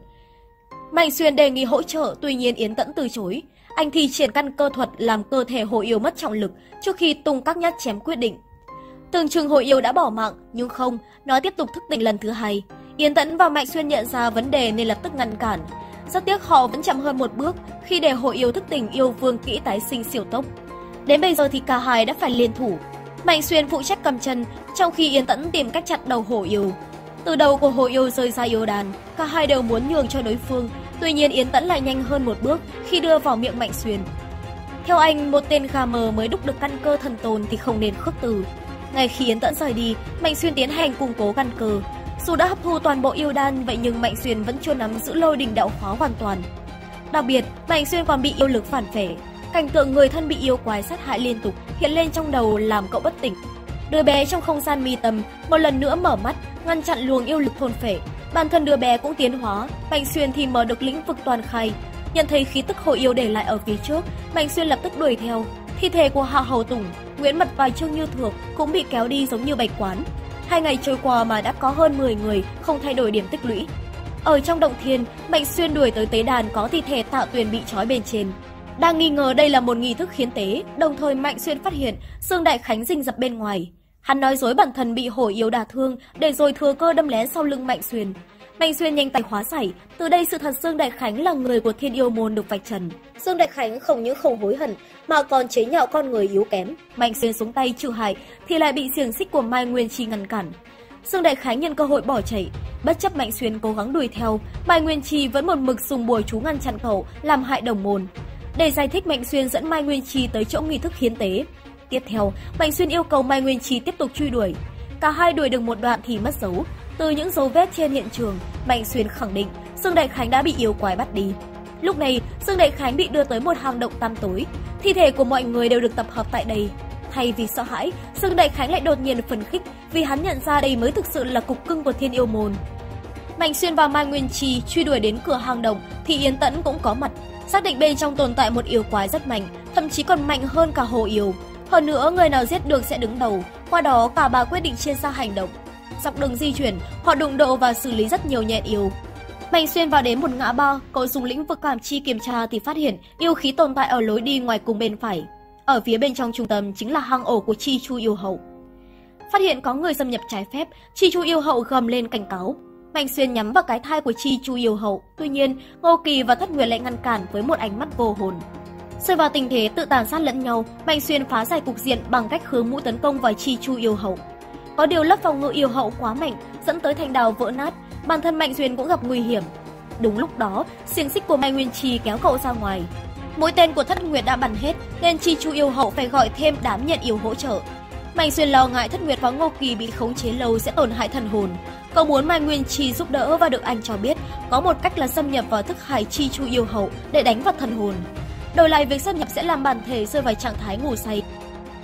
Mạnh Xuyên đề nghị hỗ trợ, tuy nhiên Yến Tẫn từ chối. Anh thi triển căn cơ thuật làm cơ thể hổ yêu mất trọng lực trước khi tung các nhát chém quyết định. Tưởng chừng hổ yêu đã bỏ mạng, nhưng không, nó tiếp tục thức tỉnh lần thứ hai. Yến Tẫn và Mạnh Xuyên nhận ra vấn đề nên lập tức ngăn cản. Rất tiếc họ vẫn chậm hơn một bước khi để hổ yêu thức tỉnh yêu vương kỹ tái sinh siêu tốc. Đến bây giờ thì cả hai đã phải liên thủ. Mạnh Xuyên phụ trách cầm chân, trong khi Yến Tẫn tìm cách chặn đầu hổ yêu. Từ đầu của hổ yêu rơi ra yêu đàn, cả hai đều muốn nhường cho đối phương. Tuy nhiên Yến Tẫn lại nhanh hơn một bước khi đưa vào miệng Mạnh Xuyên. Theo anh, một tên gà mờ mới đúc được căn cơ thần tồn thì không nên khước từ. Ngay khi Yến Tẫn rời đi, Mạnh Xuyên tiến hành củng cố căn cơ. Dù đã hấp thu toàn bộ yêu đan, vậy nhưng Mạnh Xuyên vẫn chưa nắm giữ lôi đỉnh đạo hóa hoàn toàn. Đặc biệt, Mạnh Xuyên còn bị yêu lực phản phệ. Cảnh tượng người thân bị yêu quái sát hại liên tục hiện lên trong đầu làm cậu bất tỉnh. Đứa bé trong không gian mi tâm một lần nữa mở mắt, ngăn chặn luồng yêu lực thôn phệ. Bản thân đứa bé cũng tiến hóa, Mạnh Xuyên thì mở được lĩnh vực toàn khai. Nhận thấy khí tức hổ yêu để lại ở phía trước, Mạnh Xuyên lập tức đuổi theo. Thi thể của Hạ Hầu Tùng, Nguyễn Mật và Trương Như Thường cũng bị kéo đi giống như bạch quán. 2 ngày trôi qua mà đã có hơn 10 người không thay đổi điểm tích lũy. Ở trong động thiên, Mạnh Xuyên đuổi tới tế đàn có thi thể Tạ Tuyền bị trói bên trên. Đang nghi ngờ đây là một nghi thức khiến tế, đồng thời Mạnh Xuyên phát hiện Dương Đại Khánh rình rập bên ngoài. Hắn nói dối bản thân bị hổ yêu đả thương để rồi thừa cơ đâm lén sau lưng Mạnh Xuyên. Mạnh Xuyên nhanh tay hóa giải, từ đây sự thật Dương Đại Khánh là người của Thiên Yêu Môn được vạch trần. Dương Đại Khánh không những không hối hận mà còn chế nhạo con người yếu kém. Mạnh Xuyên xuống tay trừ hại thì lại bị xiềng xích của Mai Nguyên Chi ngăn cản. Dương Đại Khánh nhân cơ hội bỏ chạy, bất chấp Mạnh Xuyên cố gắng đuổi theo, Mai Nguyên Chi vẫn một mực dùng bùa chú ngăn chặn cậu, làm hại đồng môn. Để giải thích, Mạnh Xuyên dẫn Mai Nguyên Chi tới chỗ nghi thức hiến tế. Tiếp theo, Mạnh Xuyên yêu cầu Mai Nguyên Chi tiếp tục truy đuổi. Cả hai đuổi được một đoạn thì mất dấu. Từ những dấu vết trên hiện trường, Mạnh Xuyên khẳng định Dương Đại Khánh đã bị yêu quái bắt đi. Lúc này, Dương Đại Khánh bị đưa tới một hang động tăm tối. Thi thể của mọi người đều được tập hợp tại đây. Thay vì sợ hãi, Dương Đại Khánh lại đột nhiên phấn khích vì hắn nhận ra đây mới thực sự là cục cưng của Thiên Yêu Môn. Mạnh Xuyên và Mai Nguyên Chi truy đuổi đến cửa hang động thì Yến Tẫn cũng có mặt, xác định bên trong tồn tại một yêu quái rất mạnh, thậm chí còn mạnh hơn cả hổ yêu. Hơn nữa, người nào giết được sẽ đứng đầu. Qua đó, cả ba quyết định chia ra hành động. Dọc đường di chuyển, họ đụng độ và xử lý rất nhiều nhện yêu. Mạnh Xuyên vào đến một ngã ba, cậu dùng lĩnh vực cảm chi kiểm tra thì phát hiện yêu khí tồn tại ở lối đi ngoài cùng bên phải. Ở phía bên trong trung tâm chính là hang ổ của Chi Chu yêu hậu. Phát hiện có người xâm nhập trái phép, Chi Chu yêu hậu gầm lên cảnh cáo. Mạnh Xuyên nhắm vào cái thai của Chi Chu yêu hậu, tuy nhiên Ngô Kỳ và Thất Nguyệt lại ngăn cản với một ánh mắt vô hồn. Rơi vào tình thế tự tàn sát lẫn nhau, Mạnh Xuyên phá giải cục diện bằng cách hướng mũi tấn công vào Chi Chu yêu hậu. Có điều lớp phòng ngự yêu hậu quá mạnh, dẫn tới thành đào vỡ nát, bản thân Mạnh Xuyên cũng gặp nguy hiểm. Đúng lúc đó, xiềng xích của Mai Nguyên Chi kéo cậu ra ngoài. Mũi tên của Thất Nguyệt đã bắn hết, nên Chi Chu yêu hậu phải gọi thêm đám nhện yêu hỗ trợ. Mạnh Xuyên lo ngại Thất Nguyệt và Ngô Kỳ bị khống chế lâu sẽ tổn hại thần hồn. Cậu muốn Mai Nguyên Chi giúp đỡ và được anh cho biết có một cách là xâm nhập vào thức hải Chi Chu yêu hậu để đánh vào thần hồn. Đổi lại việc xâm nhập sẽ làm bản thể rơi vào trạng thái ngủ say.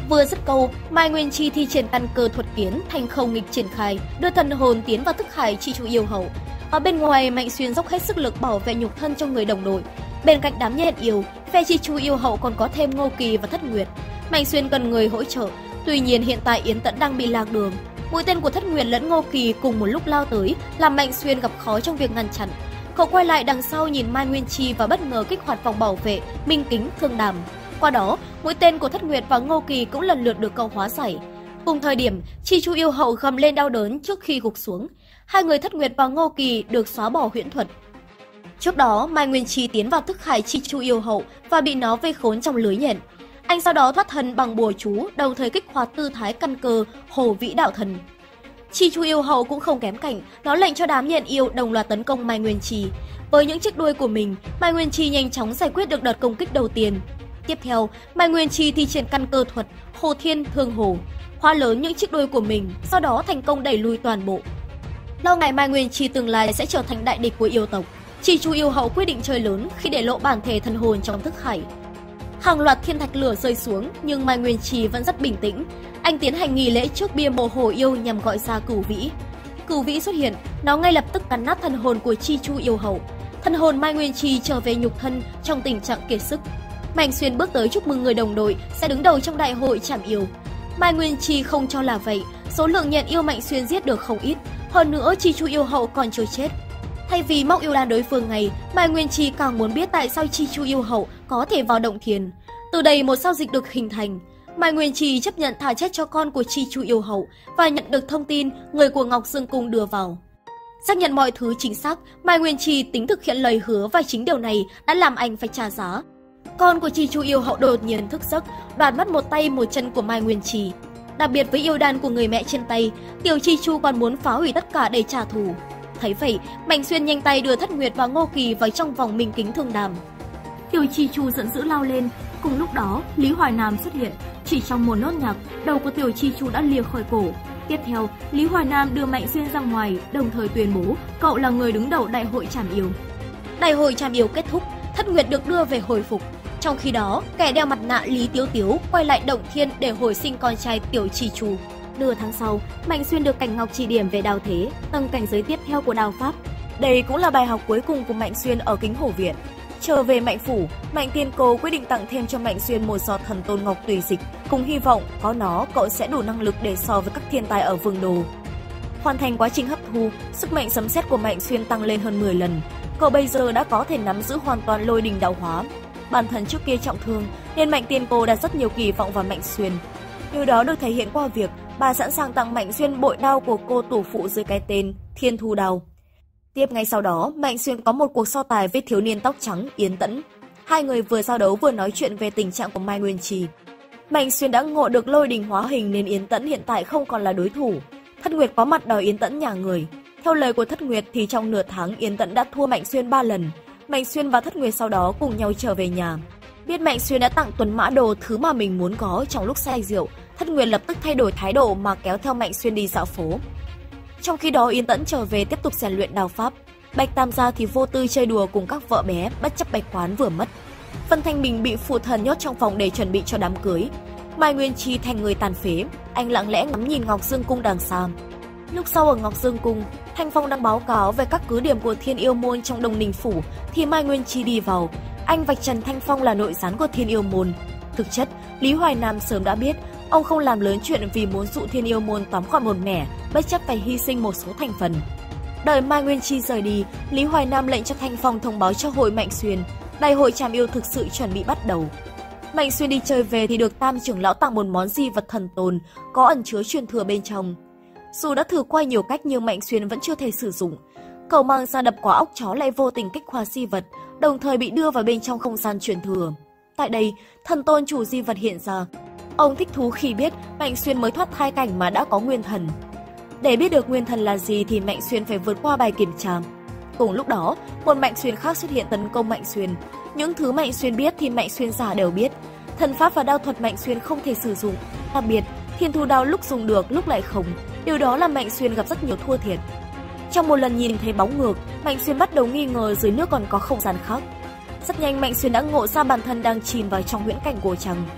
Vừa dứt câu, Mai Nguyên Chi thi triển căn cơ thuật kiến, thành không nghịch triển khai, đưa thần hồn tiến vào thức hải Chi Chu Yêu Hậu. Ở bên ngoài, Mạnh Xuyên dốc hết sức lực bảo vệ nhục thân cho người đồng đội. Bên cạnh đám nhện yêu, phe Chi Chu Yêu Hậu còn có thêm Ngô Kỳ và Thất Nguyệt. Mạnh Xuyên cần người hỗ trợ. Tuy nhiên hiện tại Yến Tẫn đang bị lạc đường. Mũi tên của Thất Nguyệt lẫn Ngô Kỳ cùng một lúc lao tới, làm Mạnh Xuyên gặp khó trong việc ngăn chặn. Cậu quay lại đằng sau nhìn Mai Nguyên Chi và bất ngờ kích hoạt vòng bảo vệ, minh kính, thương đàm. Qua đó, mũi tên của Thất Nguyệt và Ngô Kỳ cũng lần lượt được cậu hóa giải. Cùng thời điểm, Chi Chu Yêu Hậu gầm lên đau đớn trước khi gục xuống. Hai người Thất Nguyệt và Ngô Kỳ được xóa bỏ huyễn thuật. Trước đó, Mai Nguyên Chi tiến vào thức hải Chi Chu Yêu Hậu và bị nó vây khốn trong lưới nhện. Anh sau đó thoát thân bằng bùa chú, đồng thời kích hoạt tư thái căn cơ Hồ Vĩ Đạo Thần. Chi Chu Yêu Hậu cũng không kém cạnh, nó lệnh cho đám nhện yêu đồng loạt tấn công Mai Nguyên Chi. Với những chiếc đuôi của mình, Mai Nguyên Chi nhanh chóng giải quyết được đợt công kích đầu tiên. Tiếp theo, Mai Nguyên Chi thi triển căn cơ thuật Hồ Thiên Thương Hồ, hóa lớn những chiếc đuôi của mình, sau đó thành công đẩy lui toàn bộ. Lo ngại Mai Nguyên Chi tương lai sẽ trở thành đại địch của yêu tộc, Chi Chu Yêu Hậu quyết định chơi lớn khi để lộ bản thể thần hồn trong thức hải. Hàng loạt thiên thạch lửa rơi xuống, nhưng Mai Nguyên Chi vẫn rất bình tĩnh. Anh tiến hành nghi lễ trước bia mộ hồ yêu nhằm gọi ra Cửu Vĩ. Cửu Vĩ xuất hiện, nó ngay lập tức cắn nát thần hồn của Chi Chu Yêu Hậu. Thần hồn Mai Nguyên Chi trở về nhục thân trong tình trạng kiệt sức. Mạnh Xuyên bước tới chúc mừng người đồng đội sẽ đứng đầu trong đại hội trảm yêu. Mai Nguyên Chi không cho là vậy, số lượng nhện yêu Mạnh Xuyên giết được không ít, hơn nữa Chi Chu Yêu Hậu còn chưa chết. Thay vì móc yêu đan đối phương này, Mai Nguyên Chi càng muốn biết tại sao Chi Chu Yêu Hậu có thể vào động thiền. Từ đây một giao dịch được hình thành. Mai Nguyên Chi chấp nhận thả chết cho con của Chi Chu Yêu Hậu và nhận được thông tin người của Ngọc Dương Cung đưa vào. Xác nhận mọi thứ chính xác, Mai Nguyên Chi tính thực hiện lời hứa và chính điều này đã làm anh phải trả giá. Con của Chi Chu Yêu Hậu đột nhiên thức giấc, đoạt mất một tay một chân của Mai Nguyên Chi. Đặc biệt với yêu đan của người mẹ trên tay, Tiểu Chi Chu còn muốn phá hủy tất cả để trả thù. Thấy vậy, Mạnh Xuyên nhanh tay đưa Thất Nguyệt và Ngô Kỳ vào trong vòng minh kính thương đàm. Tiểu Chi Chu giận dữ lao lên. Cùng lúc đó, Lý Hoài Nam xuất hiện. Chỉ trong một nốt nhạc, đầu của Tiểu Chi Chu đã lìa khỏi cổ. Tiếp theo, Lý Hoài Nam đưa Mạnh Xuyên ra ngoài, đồng thời tuyên bố cậu là người đứng đầu đại hội trảm yêu. Đại hội trảm yêu kết thúc, Thất Nguyệt được đưa về hồi phục. Trong khi đó, kẻ đeo mặt nạ Lý Tiếu Tiếu quay lại động thiên để hồi sinh con trai Tiểu Chi Chu. Nửa tháng sau, Mạnh Xuyên được Cảnh Ngọc chỉ điểm về đao thế, tầng cảnh giới tiếp theo của đao pháp. Đây cũng là bài học cuối cùng của Mạnh Xuyên ở Kính Hổ Viện. Trở về Mạnh Phủ, Mạnh Tiên Cô quyết định tặng thêm cho Mạnh Xuyên một giọt thần tôn ngọc tùy dịch, cùng hy vọng có nó cậu sẽ đủ năng lực để so với các thiên tài ở Vương Đô. Hoàn thành quá trình hấp thu, sức mạnh sấm sét của Mạnh Xuyên tăng lên hơn 10 lần. Cậu bây giờ đã có thể nắm giữ hoàn toàn lôi đình đạo hóa. Bản thân trước kia trọng thương nên Mạnh Tiên Cô đặt rất nhiều kỳ vọng vào Mạnh Xuyên. Điều đó được thể hiện qua việc bà sẵn sàng tặng Mạnh Xuyên bội đao của cô tổ phụ dưới cái tên Thiên Thu Đao. Tiếp ngay sau đó, Mạnh Xuyên có một cuộc so tài với thiếu niên tóc trắng Yến Tẫn. Hai người vừa giao đấu vừa nói chuyện về tình trạng của Mai Nguyên Chi. Mạnh Xuyên đã ngộ được lôi đình hóa hình nên Yến Tẫn hiện tại không còn là đối thủ. Thất Nguyệt có mặt đòi Yến Tẫn nhà người. Theo lời của Thất Nguyệt thì trong nửa tháng Yến Tẫn đã thua Mạnh Xuyên 3 lần. Mạnh Xuyên và Thất Nguyệt sau đó cùng nhau trở về nhà. Biết Mạnh Xuyên đã tặng Tuấn Mã Đồ thứ mà mình muốn có trong lúc say rượu, Thất Nguyệt lập tức thay đổi thái độ mà kéo theo Mạnh Xuyên đi dạo phố. Trong khi đó Yến Tẫn trở về tiếp tục rèn luyện đao pháp. Bạch Tam Gia thì vô tư chơi đùa cùng các vợ bé, bất chấp Bạch Quán vừa mất. Vân Thanh Bình bị phụ thần nhốt trong phòng để chuẩn bị cho đám cưới. Mai Nguyên Chi thành người tàn phế, anh lặng lẽ ngắm nhìn Ngọc Dương Cung đằng xa. Lúc sau ở Ngọc Dương Cung, Thanh Phong đang báo cáo về các cứ điểm của Thiên Yêu Môn trong Đông Ninh Phủ, thì Mai Nguyên Chi đi vào. Anh vạch trần Thanh Phong là nội gián của Thiên Yêu Môn. Thực chất, Lý Hoài Nam sớm đã biết, ông không làm lớn chuyện vì muốn dụ Thiên Yêu Môn tóm gọn một mẻ, bất chấp phải hy sinh một số thành phần. Đợi Mai Nguyên Chi rời đi, Lý Hoài Nam lệnh cho Thanh Phong thông báo cho hội Mạnh Xuyên, đại hội trảm yêu thực sự chuẩn bị bắt đầu. Mạnh Xuyên đi chơi về thì được Tam trưởng lão tặng một món di vật thần tôn, có ẩn chứa truyền thừa bên trong. Dù đã thử qua nhiều cách nhưng Mạnh Xuyên vẫn chưa thể sử dụng. Cậu mang ra đập quả óc chó lại vô tình kích hoạt di vật, đồng thời bị đưa vào bên trong không gian truyền thừa. Tại đây, thần tôn chủ di vật hiện ra. Ông thích thú khi biết Mạnh Xuyên mới thoát thai cảnh mà đã có nguyên thần. Để biết được nguyên thần là gì thì Mạnh Xuyên phải vượt qua bài kiểm tra. Cùng lúc đó, một Mạnh Xuyên khác xuất hiện tấn công Mạnh Xuyên. Những thứ Mạnh Xuyên biết thì Mạnh Xuyên giả đều biết. Thần pháp và đao thuật Mạnh Xuyên không thể sử dụng. Đặc biệt, Thiên Thu Đao lúc dùng được lúc lại không. Điều đó làm Mạnh Xuyên gặp rất nhiều thua thiệt. Trong một lần nhìn thấy bóng ngược, Mạnh Xuyên bắt đầu nghi ngờ dưới nước còn có không gian khác. Rất nhanh Mạnh Xuyên đã ngộ ra bản thân đang chìm vào trong huyễn cảnh của trăng.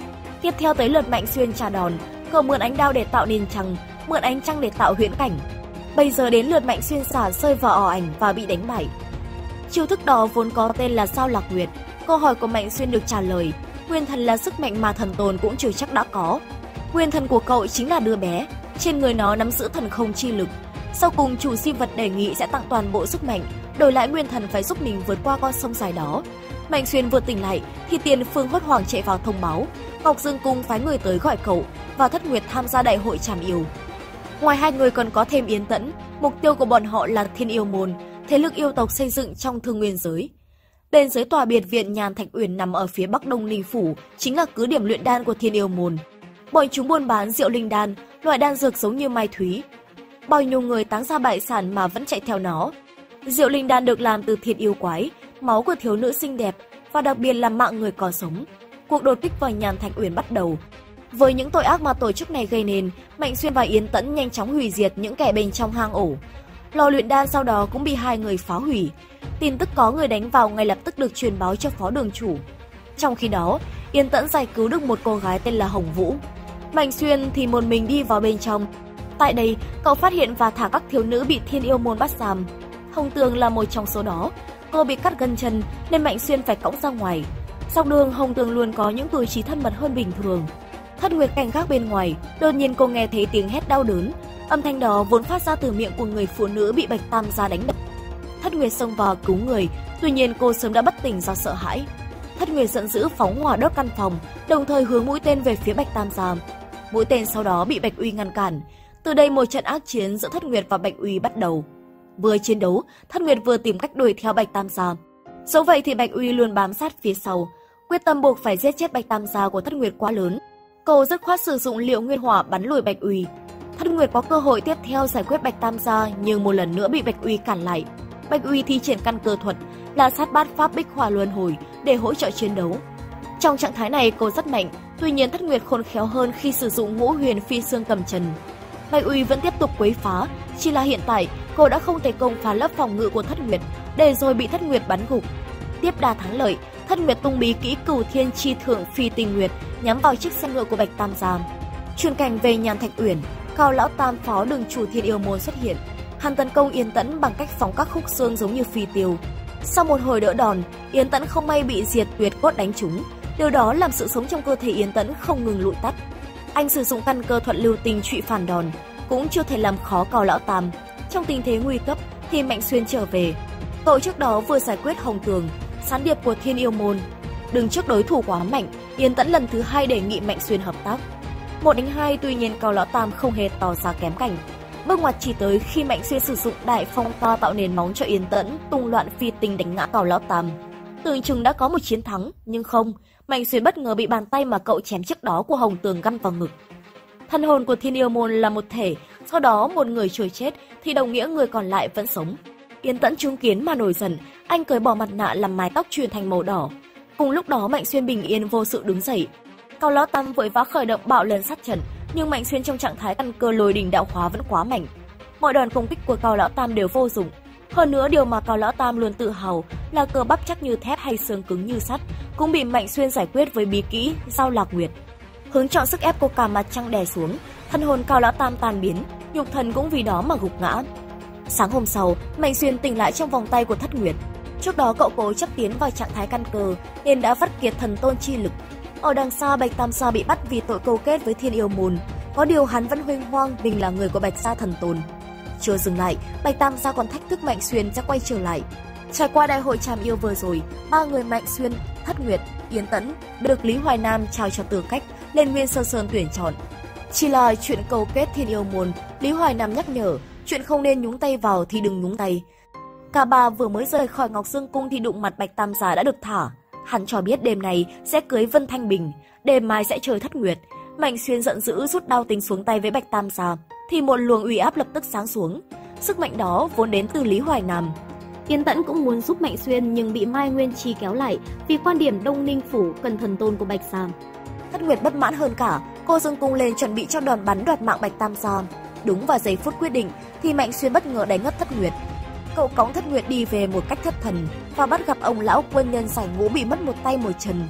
Tiếp theo tới lượt Mạnh Xuyên trả đòn, cậu mượn ánh đao để tạo nên trăng, mượn ánh trăng để tạo huyễn cảnh. Bây giờ đến lượt Mạnh Xuyên xả rơi vào ảo ảnh và bị đánh bại. Chiêu thức đó vốn có tên là Sao Lạc Nguyệt. Câu hỏi của Mạnh Xuyên được trả lời, nguyên thần là sức mạnh mà thần tồn cũng chưa chắc đã có. Nguyên thần của cậu chính là đứa bé, trên người nó nắm giữ thần không chi lực. Sau cùng chủ sinh vật đề nghị sẽ tặng toàn bộ sức mạnh, đổi lại nguyên thần phải giúp mình vượt qua con sông dài đó. Mạnh Xuyên vừa tỉnh lại thì Tiền Phương hốt hoảng chạy vào thông báo, Ngọc Dương Cung phái người tới gọi cậu và Thất Nguyệt tham gia đại hội trảm yêu. Ngoài hai người còn có thêm Yến Tẫn, mục tiêu của bọn họ là Thiên Yêu Môn, thế lực yêu tộc xây dựng trong Thương Nguyên giới. Bên dưới tòa biệt viện Nhàn Thạch Uyển nằm ở phía bắc đông linh phủ, chính là cứ điểm luyện đan của Thiên Yêu Môn. Bọn chúng buôn bán rượu linh đan, loại đan dược giống như mai thúy. Bao nhiêu người táng ra bại sản mà vẫn chạy theo nó. Rượu linh đan được làm từ thịt yêu quái, máu của thiếu nữ xinh đẹp và đặc biệt là mạng người còn sống. Cuộc đột kích vào Nhàn Thạch Uyển bắt đầu. Với những tội ác mà tổ chức này gây nên, Mạnh Xuyên và Yến Tẫn nhanh chóng hủy diệt những kẻ bên trong hang ổ. Lò luyện đan sau đó cũng bị hai người phá hủy. Tin tức có người đánh vào ngay lập tức được truyền báo cho phó đường chủ. Trong khi đó, Yến Tẫn giải cứu được một cô gái tên là Hồng Vũ. Mạnh Xuyên thì một mình đi vào bên trong. Tại đây, cậu phát hiện và thả các thiếu nữ bị Thiên Yêu Môn bắt giam. Hồng Tường là một trong số đó. Cô bị cắt gân chân nên Mạnh Xuyên phải cõng ra ngoài. Dọc đường, Hồng Tường luôn có những cử chỉ thân mật hơn bình thường. Thất Nguyệt canh gác bên ngoài, đột nhiên cô nghe thấy tiếng hét đau đớn. Âm thanh đó vốn phát ra từ miệng của người phụ nữ bị Bạch Tam Gia đánh đập. Thất Nguyệt xông vào cứu người, tuy nhiên cô sớm đã bất tỉnh do sợ hãi. Thất Nguyệt giận dữ phóng hỏa đốt căn phòng, đồng thời hướng mũi tên về phía Bạch Tam Gia. Mũi tên sau đó bị Bạch Uy ngăn cản. Từ đây một trận ác chiến giữa Thất Nguyệt và Bạch Uy bắt đầu. Vừa chiến đấu, Thất Nguyệt vừa tìm cách đuổi theo Bạch Tam Gia. Dẫu vậy thì Bạch Uy luôn bám sát phía sau, quyết tâm buộc phải giết chết Bạch Tam Gia của Thất Nguyệt quá lớn. Cô dứt khoát sử dụng liệu nguyên hỏa bắn lùi Bạch Uy. Thất Nguyệt có cơ hội tiếp theo giải quyết Bạch Tam Gia nhưng một lần nữa bị Bạch Uy cản lại. Bạch Uy thi triển căn cơ thuật là sát bát pháp Bích Hỏa Luân Hồi để hỗ trợ chiến đấu. Trong trạng thái này cô rất mạnh, tuy nhiên Thất Nguyệt khôn khéo hơn khi sử dụng Ngũ Huyền Phi Xương cầm trần. Bạch Uy vẫn tiếp tục quấy phá, chỉ là hiện tại cô đã không thể công phá lớp phòng ngự của Thất Nguyệt, để rồi bị Thất Nguyệt bắn gục. Tiếp đà thắng lợi, Thất Nguyệt tung bí kỹ Cửu Thiên Chi Thượng Phi Tinh Nguyệt nhắm vào chiếc xe ngựa của Bạch Tam Gia. Chuyển cảnh về Nhàn Thạch Uyển, Cao Lão Tam phó đường chủ Thiên Yêu Môn xuất hiện. Hắn tấn công Yến Tẫn bằng cách phóng các khúc xương giống như phi tiêu. Sau một hồi đỡ đòn, Yến Tẫn không may bị diệt tuyệt cốt đánh trúng. Điều đó làm sự sống trong cơ thể Yến Tẫn không ngừng lụi tắt. Anh sử dụng căn cơ thuật lưu tình trụy phản đòn, cũng chưa thể làm khó Cao Lão Tam. Trong tình thế nguy cấp thì Mạnh Xuyên trở về. Cậu trước đó vừa giải quyết Hồng Tường, gián điệp của Thiên Yêu Môn. Đứng trước đối thủ quá mạnh, Yến Tẫn lần thứ hai đề nghị Mạnh Xuyên hợp tác. 1 đánh 2, tuy nhiên Cao Lão Tam không hề tỏ ra kém cảnh. Bước ngoặt chỉ tới khi Mạnh Xuyên sử dụng đại phong to tạo nền móng cho Yến Tẫn tung loạn phi tinh đánh ngã Cao Lão Tam. Tưởng chừng đã có một chiến thắng, nhưng không, Mạnh Xuyên bất ngờ bị bàn tay mà cậu chém trước đó của Hồng Tường găm vào ngực. Thân hồn của Thiên Yêu Môn là một thể, sau đó một người trôi chết thì đồng nghĩa người còn lại vẫn sống. Yến Tẫn chứng kiến mà nổi giận, anh cởi bỏ mặt nạ làm mái tóc chuyển thành màu đỏ. Cùng lúc đó Mạnh Xuyên bình yên vô sự đứng dậy. Cao Lão Tam vội vã khởi động bạo lần sát trận, nhưng Mạnh Xuyên trong trạng thái căn cơ lôi đình đạo hóa vẫn quá mạnh. Mọi đòn công kích của Cao Lão Tam đều vô dụng. Hơn nữa điều mà Cao Lão Tam luôn tự hào là cơ bắp chắc như thép hay xương cứng như sắt cũng bị Mạnh Xuyên giải quyết với bí kỹ Giao Lạc Nguyệt. Hướng chọn sức ép của cả mặt trăng đè xuống, thân hồn Cao Lão Tam tan biến, nhục thần cũng vì đó mà gục ngã. Sáng hôm sau, Mạnh Xuyên tỉnh lại trong vòng tay của Thất Nguyệt. Trước đó cậu cố chấp tiến vào trạng thái căn cơ nên đã vắt kiệt thần tôn chi lực. Ở đằng xa, Bạch Tam Gia bị bắt vì tội câu kết với Thiên Yêu Môn. Có điều hắn vẫn huênh hoang mình là người của Bạch gia thần tôn. Chưa dừng lại, Bạch Tam Gia còn thách thức Mạnh Xuyên sẽ quay trở lại. Trải qua đại hội trảm yêu vừa rồi, 3 người Mạnh Xuyên, Thất Nguyệt, Yến Tẫn được Lý Hoài Nam trao cho tư cách lên Nguyên Sơ Sơn tuyển chọn. Chỉ là chuyện câu kết Thiên Yêu Môn, Lý Hoài Nam nhắc nhở, chuyện không nên nhúng tay vào thì đừng nhúng tay. Cả ba vừa mới rời khỏi Ngọc Dương Cung thì đụng mặt Bạch Tam Gia đã được thả. Hắn cho biết đêm này sẽ cưới Vân Thanh Bình, đêm mai sẽ chơi Thất Nguyệt. Mạnh Xuyên giận dữ rút đao tính xuống tay với Bạch Tam Gia, thì một luồng uy áp lập tức sáng xuống. Sức mạnh đó vốn đến từ Lý Hoài Nam. Yến Tẫn cũng muốn giúp Mạnh Xuyên nhưng bị Mai Nguyên Chi kéo lại vì quan điểm Đông Ninh Phủ cần thần tôn của Bạch gia. Thất Nguyệt bất mãn hơn cả, cô giương cung lên chuẩn bị cho đòn bắn đoạt mạng Bạch Tam Gia. Đúng vào giây phút quyết định thì Mạnh Xuyên bất ngờ đánh ngất Thất Nguyệt. Cậu cõng Thất Nguyệt đi về một cách thất thần và bắt gặp ông lão quân nhân giải ngũ bị mất một tay một chân.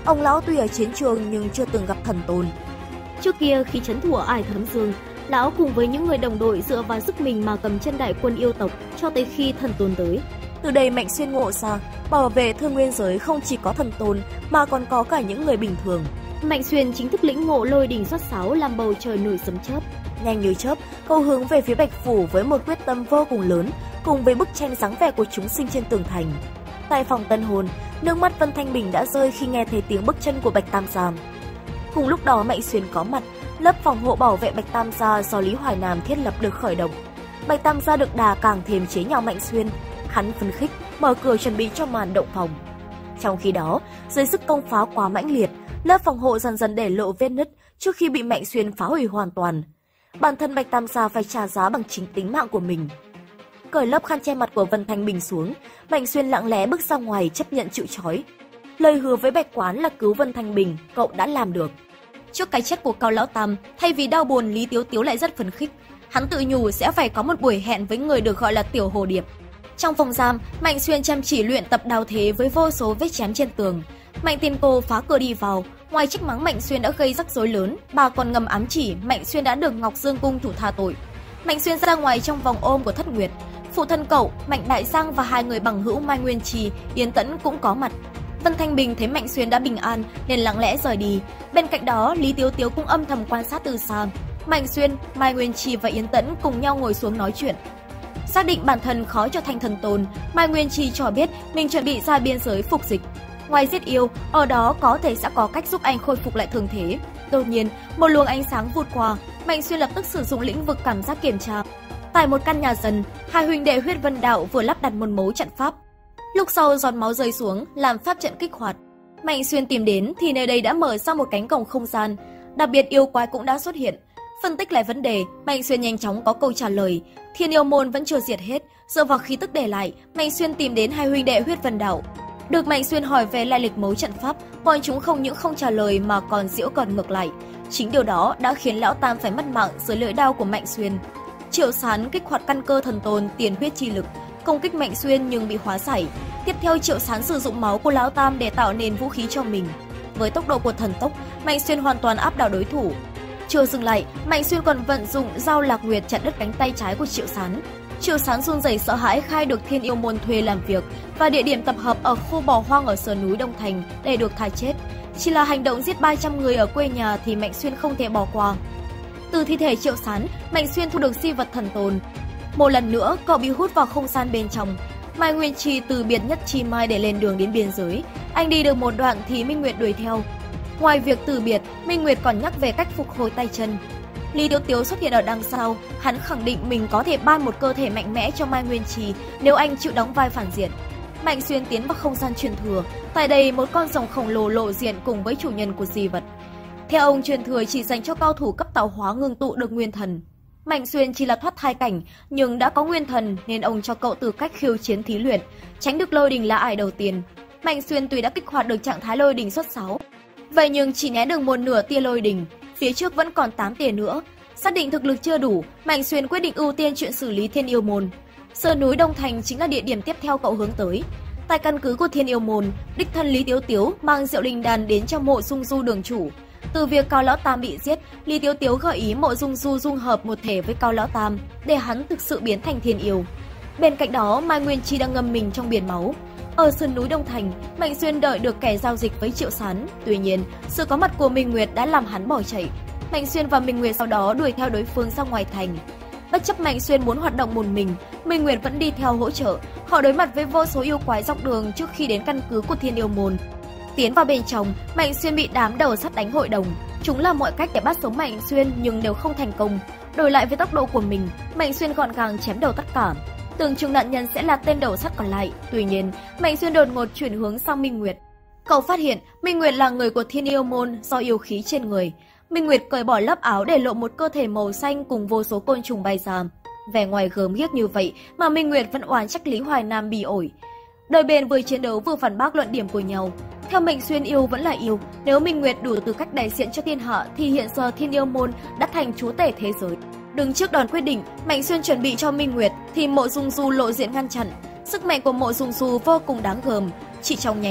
Ông lão tuy ở chiến trường nhưng chưa từng gặp thần tôn. Trước kia khi trấn thủ ở Ải Thấm Dương, lão cùng với những người đồng đội dựa vào sức mình mà cầm chân đại quân yêu tộc cho tới khi thần tôn tới. Từ đây Mạnh Xuyên ngộ ra, bảo vệ thương nguyên giới không chỉ có thần tôn mà còn có cả những người bình thường. Mạnh Xuyên chính thức lĩnh ngộ lôi đình xuất sáo làm bầu trời nổi sấm chớp. Nhanh như chớp, cậu hướng về phía Bạch Phủ với một quyết tâm vô cùng lớn, cùng với bức tranh dáng vẻ của chúng sinh trên tường thành. Tại phòng tân hôn, nước mắt Vân Thanh Bình đã rơi khi nghe thấy tiếng bước chân của Bạch Tam Gia. Cùng lúc đó Mạnh Xuyên có mặt, lớp phòng hộ bảo vệ Bạch Tam Gia do Lý Hoài Nam thiết lập được khởi động. Bạch Tam Gia được đà càng thêm chế nhạo Mạnh Xuyên, hắn phấn khích mở cửa chuẩn bị cho màn động phòng. Trong khi đó, dưới sức công phá quá mãnh liệt, lớp phòng hộ dần dần để lộ vết nứt trước khi bị Mạnh Xuyên phá hủy hoàn toàn. Bản thân Bạch Tam Gia phải trả giá bằng chính tính mạng của mình. Cởi lớp khăn che mặt của Vân Thanh Bình xuống, Mạnh Xuyên lặng lẽ bước ra ngoài chấp nhận chịu trói. Lời hứa với Bạch Quán là cứu Vân Thanh Bình, cậu đã làm được. Trước cái chết của Cao Lão Tam, thay vì đau buồn, Lý Tiếu Tiếu lại rất phấn khích. Hắn tự nhủ sẽ phải có một buổi hẹn với người được gọi là Tiểu Hồ Điệp. Trong phòng giam, Mạnh Xuyên chăm chỉ luyện tập đao thế với vô số vết chém trên tường. Mạnh Tiên Cô phá cửa đi vào, ngoài trách mắng Mạnh Xuyên đã gây rắc rối lớn, bà còn ngầm ám chỉ Mạnh Xuyên đã được Ngọc Dương Cung thủ tha tội. Mạnh Xuyên ra ngoài trong vòng ôm của Thất Nguyệt. Phụ thân cậu, Mạnh Đại Giang và hai người bằng hữu Mai Nguyên Trì, Yến Tẫn cũng có mặt. Vân Thanh Bình thấy Mạnh Xuyên đã bình an nên lặng lẽ rời đi. Bên cạnh đó, Lý Tiếu Tiếu cũng âm thầm quan sát từ xa. Mạnh Xuyên, Mai Nguyên Trì và Yến Tẫn cùng nhau ngồi xuống nói chuyện. Xác định bản thân khó trở thành thần tôn, Mai Nguyên Trì cho biết mình chuẩn bị ra biên giới phục dịch. Ngoài giết yêu, ở đó có thể sẽ có cách giúp anh khôi phục lại thương thế. Đột nhiên, một luồng ánh sáng vụt qua, Mạnh Xuyên lập tức sử dụng lĩnh vực cảm giác kiểm tra. Tại một căn nhà dần, hai huynh đệ Huyết Vân Đạo vừa lắp đặt một mấu trận pháp. Lúc sau giọt máu rơi xuống, làm pháp trận kích hoạt. Mạnh Xuyên tìm đến thì nơi đây đã mở ra một cánh cổng không gian, đặc biệt yêu quái cũng đã xuất hiện. Phân tích lại vấn đề, Mạnh Xuyên nhanh chóng có câu trả lời. Thiên yêu môn vẫn chưa diệt hết, dựa vào khí tức để lại, Mạnh Xuyên tìm đến hai huynh đệ Huyết Vân Đạo. Được Mạnh Xuyên hỏi về lai lịch mấu trận pháp, bọn chúng không những không trả lời mà còn giễu cợt ngược lại. Chính điều đó đã khiến Lão Tam phải mất mạng dưới lưỡi đao của Mạnh Xuyên. Triệu Sán kích hoạt căn cơ thần tôn tiền huyết chi lực, công kích Mạnh Xuyên nhưng bị hóa giải. Tiếp theo Triệu Sán sử dụng máu của Lão Tam để tạo nên vũ khí cho mình. Với tốc độ của thần tốc, Mạnh Xuyên hoàn toàn áp đảo đối thủ. Chưa dừng lại, Mạnh Xuyên còn vận dụng dao Lạc Nguyệt chặt đứt cánh tay trái của Triệu Sán. Triệu Sán run rẩy sợ hãi khai được Thiên Yêu Môn thuê làm việc và địa điểm tập hợp ở khu bỏ hoang ở sườn núi Đông Thành để được tha chết. Chỉ là hành động giết 300 người ở quê nhà thì Mạnh Xuyên không thể bỏ qua. Từ thi thể Triệu Sán, Mạnh Xuyên thu được di vật thần tôn. Một lần nữa, cậu bị hút vào không gian bên trong. Mai Nguyên Trì từ biệt Nhất Chi Mai để lên đường đến biên giới. Anh đi được một đoạn thì Minh Nguyệt đuổi theo. Ngoài việc từ biệt, Minh Nguyệt còn nhắc về cách phục hồi tay chân. Lý Tiếu Tiếu xuất hiện ở đằng sau, hắn khẳng định mình có thể ban một cơ thể mạnh mẽ cho Mai Nguyên Trì nếu anh chịu đóng vai phản diện. Mạnh Xuyên tiến vào không gian truyền thừa, tại đây một con rồng khổng lồ lộ diện cùng với chủ nhân của di vật. Theo ông, truyền thừa chỉ dành cho cao thủ cấp tạo hóa ngưng tụ được nguyên thần. Mạnh Xuyên chỉ là thoát thai cảnh, nhưng đã có nguyên thần nên ông cho cậu tư cách khiêu chiến thí luyện, tránh được lôi đình là ải đầu tiên. Mạnh Xuyên tuy đã kích hoạt được trạng thái lôi đình xuất sáu, vậy nhưng chỉ né được một nửa tia lôi đình, phía trước vẫn còn 8 tia nữa. Xác định thực lực chưa đủ, Mạnh Xuyên quyết định ưu tiên chuyện xử lý Thiên Yêu Môn. Sườn núi Đông Thành chính là địa điểm tiếp theo cậu hướng tới. Tại căn cứ của Thiên Yêu Môn, đích thân Lý Tiếu Tiếu mang Diệu Linh Đan đến cho Mộ Dung Du đường chủ. Từ việc Cao Lão Tam bị giết, Lý Tiếu Tiếu gợi ý Mộ Dung Du dung hợp một thể với Cao Lão Tam để hắn thực sự biến thành thiên yêu. Bên cạnh đó, Mai Nguyên Chi đang ngâm mình trong biển máu. Ở sườn núi Đông Thành, Mạnh Xuyên đợi được kẻ giao dịch với Triệu Sán. Tuy nhiên, sự có mặt của Minh Nguyệt đã làm hắn bỏ chạy. Mạnh Xuyên và Minh Nguyệt sau đó đuổi theo đối phương ra ngoài thành. Bất chấp Mạnh Xuyên muốn hoạt động một mình, Minh Nguyệt vẫn đi theo hỗ trợ. Họ đối mặt với vô số yêu quái dọc đường trước khi đến căn cứ của Thiên Yêu Môn. Tiến vào bên trong, Mạnh Xuyên bị đám đầu sắt đánh hội đồng. Chúng làm mọi cách để bắt sống Mạnh Xuyên nhưng đều không thành công. Đổi lại với tốc độ của mình, Mạnh Xuyên gọn gàng chém đầu tất cả. Tưởng chừng nạn nhân sẽ là tên đầu sắt còn lại. Tuy nhiên, Mạnh Xuyên đột ngột chuyển hướng sang Minh Nguyệt. Cậu phát hiện Minh Nguyệt là người của Thiên Yêu Môn do yêu khí trên người. Minh Nguyệt cởi bỏ lớp áo để lộ một cơ thể màu xanh cùng vô số côn trùng bay ra. Vẻ ngoài gớm ghiếc như vậy mà Minh Nguyệt vẫn oán trách Lý Hoài Nam bị ổi. Đôi bên vừa chiến đấu vừa phản bác luận điểm của nhau. Theo Mạnh Xuyên, yêu vẫn là yêu. Nếu Minh Nguyệt đủ tư cách đại diện cho thiên hạ thì hiện giờ Thiên Yêu Môn đã thành chúa tể thế giới. Đứng trước đòn quyết định, Mạnh Xuyên chuẩn bị cho Minh Nguyệt thì Mộ Dung Du lộ diện ngăn chặn. Sức mạnh của Mộ Dung Du vô cùng đáng gờm. Chỉ trong nháy mắt,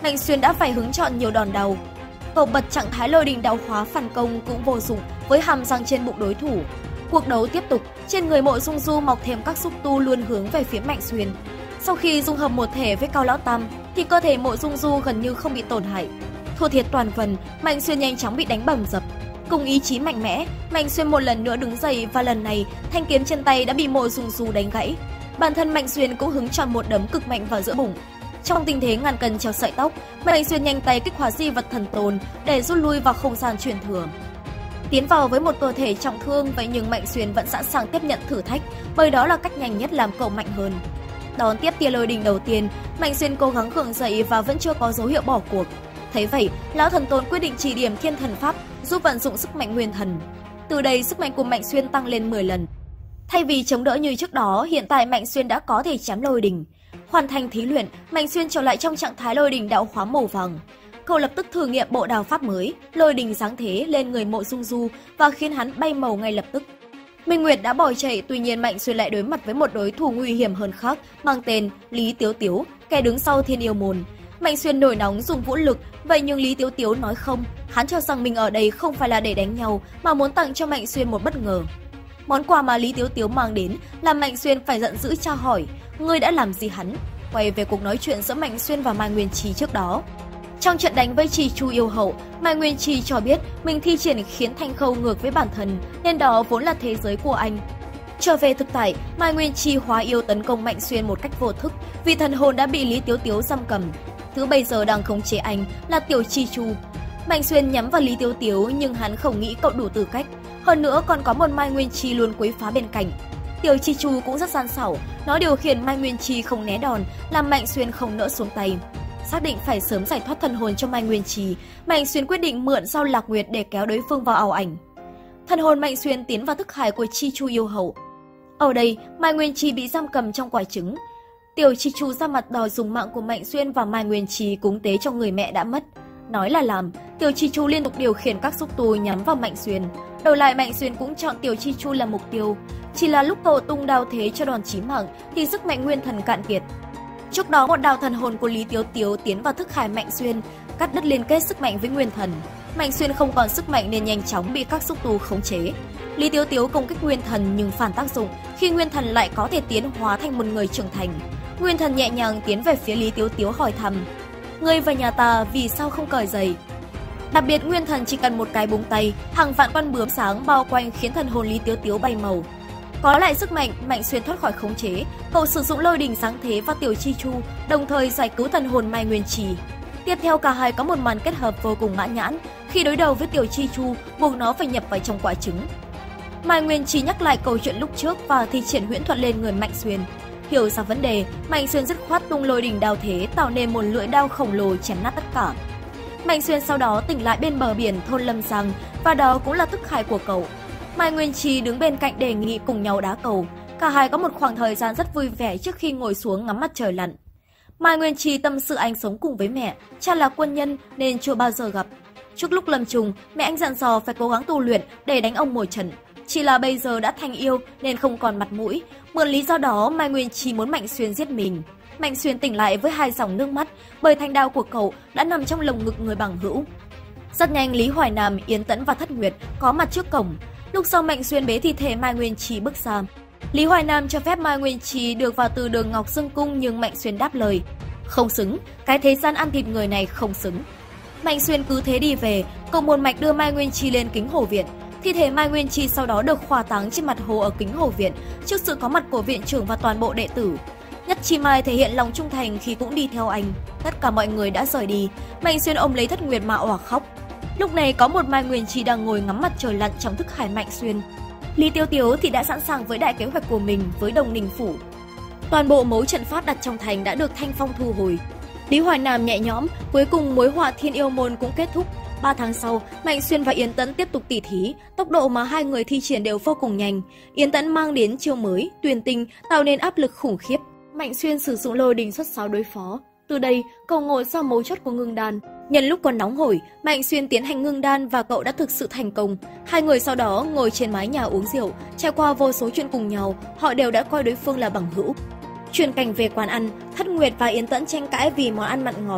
Mạnh Xuyên đã phải hứng chọn nhiều đòn đầu. Cậu bật trạng thái lôi đình đạo hóa phản công cũng vô dụng với hàm răng trên bụng đối thủ. Cuộc đấu tiếp tục, trên người Mộ Dung Du mọc thêm các xúc tu luôn hướng về phía Mạnh Xuyên. Sau khi dung hợp một thể với Cao Lão Tam thì cơ thể Mộ Dung Du gần như không bị tổn hại. Thua thiệt toàn phần, Mạnh Xuyên nhanh chóng bị đánh bầm dập. Cùng ý chí mạnh mẽ, Mạnh Xuyên một lần nữa đứng dậy và lần này thanh kiếm trên tay đã bị Mộ Dung Du đánh gãy. Bản thân Mạnh Xuyên cũng hứng chọn một đấm cực mạnh vào giữa bụng. Trong tình thế ngàn cân treo sợi tóc, Mạnh Xuyên nhanh tay kích hoạt di vật thần tồn để rút lui vào không gian truyền thừa. Tiến vào với một cơ thể trọng thương, vậy nhưng Mạnh Xuyên vẫn sẵn sàng tiếp nhận thử thách, bởi đó là cách nhanh nhất làm cậu mạnh hơn. Đón tiếp tia lôi đình đầu tiên, Mạnh Xuyên cố gắng gượng dậy và vẫn chưa có dấu hiệu bỏ cuộc. Thấy vậy, lão thần tôn quyết định chỉ điểm Thiên Thần Pháp giúp vận dụng sức mạnh nguyên thần. Từ đây sức mạnh của Mạnh Xuyên tăng lên 10 lần. Thay vì chống đỡ như trước đó, hiện tại Mạnh Xuyên đã có thể chém lôi đình. Hoàn thành thí luyện, Mạnh Xuyên trở lại trong trạng thái lôi đình đạo hóa màu vàng. Cậu lập tức thử nghiệm bộ đao pháp mới, lôi đình giáng thế lên người Mộ Dung Du và khiến hắn bay màu ngay lập tức. Minh Nguyệt đã bỏ chạy, tuy nhiên Mạnh Xuyên lại đối mặt với một đối thủ nguy hiểm hơn khác, mang tên Lý Tiếu Tiếu, kẻ đứng sau Thiên Yêu Môn. Mạnh Xuyên nổi nóng dùng vũ lực, vậy nhưng Lý Tiếu Tiếu nói không, hắn cho rằng mình ở đây không phải là để đánh nhau mà muốn tặng cho Mạnh Xuyên một bất ngờ. Món quà mà Lý Tiếu Tiếu mang đến làm Mạnh Xuyên phải giận dữ tra hỏi, ngươi đã làm gì hắn? Quay về cuộc nói chuyện giữa Mạnh Xuyên và Mai Nguyên Trì trước đó. Trong trận đánh với Trì Chu yêu hậu, Mai Nguyên Trì cho biết mình thi triển khiến Thanh Khâu ngược với bản thân, nên đó vốn là thế giới của anh. Trở về thực tại, Mai Nguyên Trì hóa yêu tấn công Mạnh Xuyên một cách vô thức, vì thần hồn đã bị Lý Tiếu Tiếu giam cầm. Thứ bây giờ đang khống chế anh là Tiểu Chi Chu. Mạnh Xuyên nhắm vào Lý Tiếu Tiếu nhưng hắn không nghĩ cậu đủ tư cách. Hơn nữa còn có một Mai Nguyên Trì luôn quấy phá bên cạnh. Tiểu Chi Chu cũng rất gian xảo, nó điều khiển Mai Nguyên Trì không né đòn, làm Mạnh Xuyên không nỡ xuống tay. Xác định phải sớm giải thoát thần hồn cho Mai Nguyên Trì, Mạnh Xuyên quyết định mượn dao Lạc Nguyệt để kéo đối phương vào ảo ảnh. Thần hồn Mạnh Xuyên tiến vào thức hải của Chi Chu yêu hậu. Ở đây, Mai Nguyên Trì bị giam cầm trong quả trứng. Tiểu Chi Chu ra mặt đòi dùng mạng của Mạnh Xuyên và Mai Nguyên Trì cúng tế cho người mẹ đã mất. Nói là làm, Tiểu Chi Chu liên tục điều khiển các xúc tu nhắm vào Mạnh Xuyên. Đổi lại Mạnh Xuyên cũng chọn Tiểu Chi Chu làm mục tiêu. Chỉ là lúc cậu tung đao thế cho đòn chí mạng thì sức mạnh nguyên thần cạn kiệt. Trước đó một đao thần hồn của Lý Tiếu Tiếu tiến vào thức hải Mạnh Xuyên, cắt đứt liên kết sức mạnh với nguyên thần. Mạnh Xuyên không còn sức mạnh nên nhanh chóng bị các xúc tu khống chế. Lý Tiếu Tiếu công kích nguyên thần nhưng phản tác dụng khi nguyên thần lại có thể tiến hóa thành một người trưởng thành. Nguyên thần nhẹ nhàng tiến về phía Lý Tiếu Tiếu hỏi thăm: "Ngươi và nhà ta vì sao không cởi giày?" Đặc biệt nguyên thần chỉ cần một cái búng tay, hàng vạn con bướm sáng bao quanh khiến thần hồn Lý Tiếu Tiếu bay màu. Có lại sức mạnh, Mạnh Xuyên thoát khỏi khống chế, cậu sử dụng lôi đình sáng thế và Tiểu Chi Chu, đồng thời giải cứu thần hồn Mai Nguyên Trì. Tiếp theo cả hai có một màn kết hợp vô cùng mãn nhãn, khi đối đầu với Tiểu Chi Chu, buộc nó phải nhập vào trong quả trứng. Mai Nguyên Trì nhắc lại câu chuyện lúc trước và thi triển huyễn thuật lên người Mạnh Xuyên. Hiểu ra vấn đề, Mạnh Xuyên dứt khoát tung lôi đình đao thế tạo nên một lưỡi đao khổng lồ chém nát tất cả. Mạnh Xuyên sau đó tỉnh lại bên bờ biển thôn Lâm Giang và đó cũng là thức hải của cậu. Mai Nguyên Trì đứng bên cạnh đề nghị cùng nhau đá cầu. Cả hai có một khoảng thời gian rất vui vẻ trước khi ngồi xuống ngắm mặt trời lặn. Mai Nguyên Trì tâm sự anh sống cùng với mẹ, cha là quân nhân nên chưa bao giờ gặp. Trước lúc lâm chung, mẹ anh dặn dò phải cố gắng tu luyện để đánh ông một trận. Chỉ là bây giờ đã thành yêu nên không còn mặt mũi. Mượn lý do đó, Mai Nguyên Trì muốn Mạnh Xuyên giết mình. Mạnh Xuyên tỉnh lại với hai dòng nước mắt bởi thanh đao của cậu đã nằm trong lồng ngực người bằng hữu. Rất nhanh Lý Hoài Nam, Yến Tẫn và Thất Nguyệt có mặt trước cổng. Lúc sau Mạnh Xuyên bế thi thể Mai Nguyên Trì bước ra. Lý Hoài Nam cho phép Mai Nguyên Trì được vào từ đường Ngọc Dương Cung nhưng Mạnh Xuyên đáp lời: "Không xứng, cái thế gian ăn thịt người này không xứng." Mạnh Xuyên cứ thế đi về, cậu một mạch đưa Mai Nguyên Trì lên Kính Hồ Viện. Thi thể Mai Nguyên Trì sau đó được khỏa táng trên mặt hồ ở Kính Hồ Viện trước sự có mặt của viện trưởng và toàn bộ đệ tử. Nhất Chi Mai thể hiện lòng trung thành khi cũng đi theo anh. Tất cả mọi người đã rời đi, Mạnh Xuyên ôm lấy Thất Nguyệt mà òa khóc. Lúc này có một Mai Nguyên Trì đang ngồi ngắm mặt trời lặn trong thức hải Mạnh Xuyên. Lý Tiếu Tiếu thì đã sẵn sàng với đại kế hoạch của mình với Đồng Ninh Phủ. Toàn bộ mấu trận pháp đặt trong thành đã được Thanh Phong thu hồi. Lý Hoài Nam nhẹ nhõm, cuối cùng mối họa Thiên Yêu Môn cũng kết thúc. 3 tháng sau, Mạnh Xuyên và Yến Tẫn tiếp tục tỉ thí, tốc độ mà hai người thi triển đều vô cùng nhanh. Yến Tẫn mang đến chiêu mới, Tuyền Tinh, tạo nên áp lực khủng khiếp. Mạnh Xuyên sử dụng lôi đình xuất sáo đối phó. Từ đây, cậu ngộ ra mấu chốt của ngưng đan. Nhân lúc còn nóng hổi, Mạnh Xuyên tiến hành ngưng đan và cậu đã thực sự thành công. Hai người sau đó ngồi trên mái nhà uống rượu, trải qua vô số chuyện cùng nhau, họ đều đã coi đối phương là bằng hữu. Chuyển cảnh về quán ăn, Thất Nguyệt và Yến Tẫn tranh cãi vì món ăn mặn ngọt.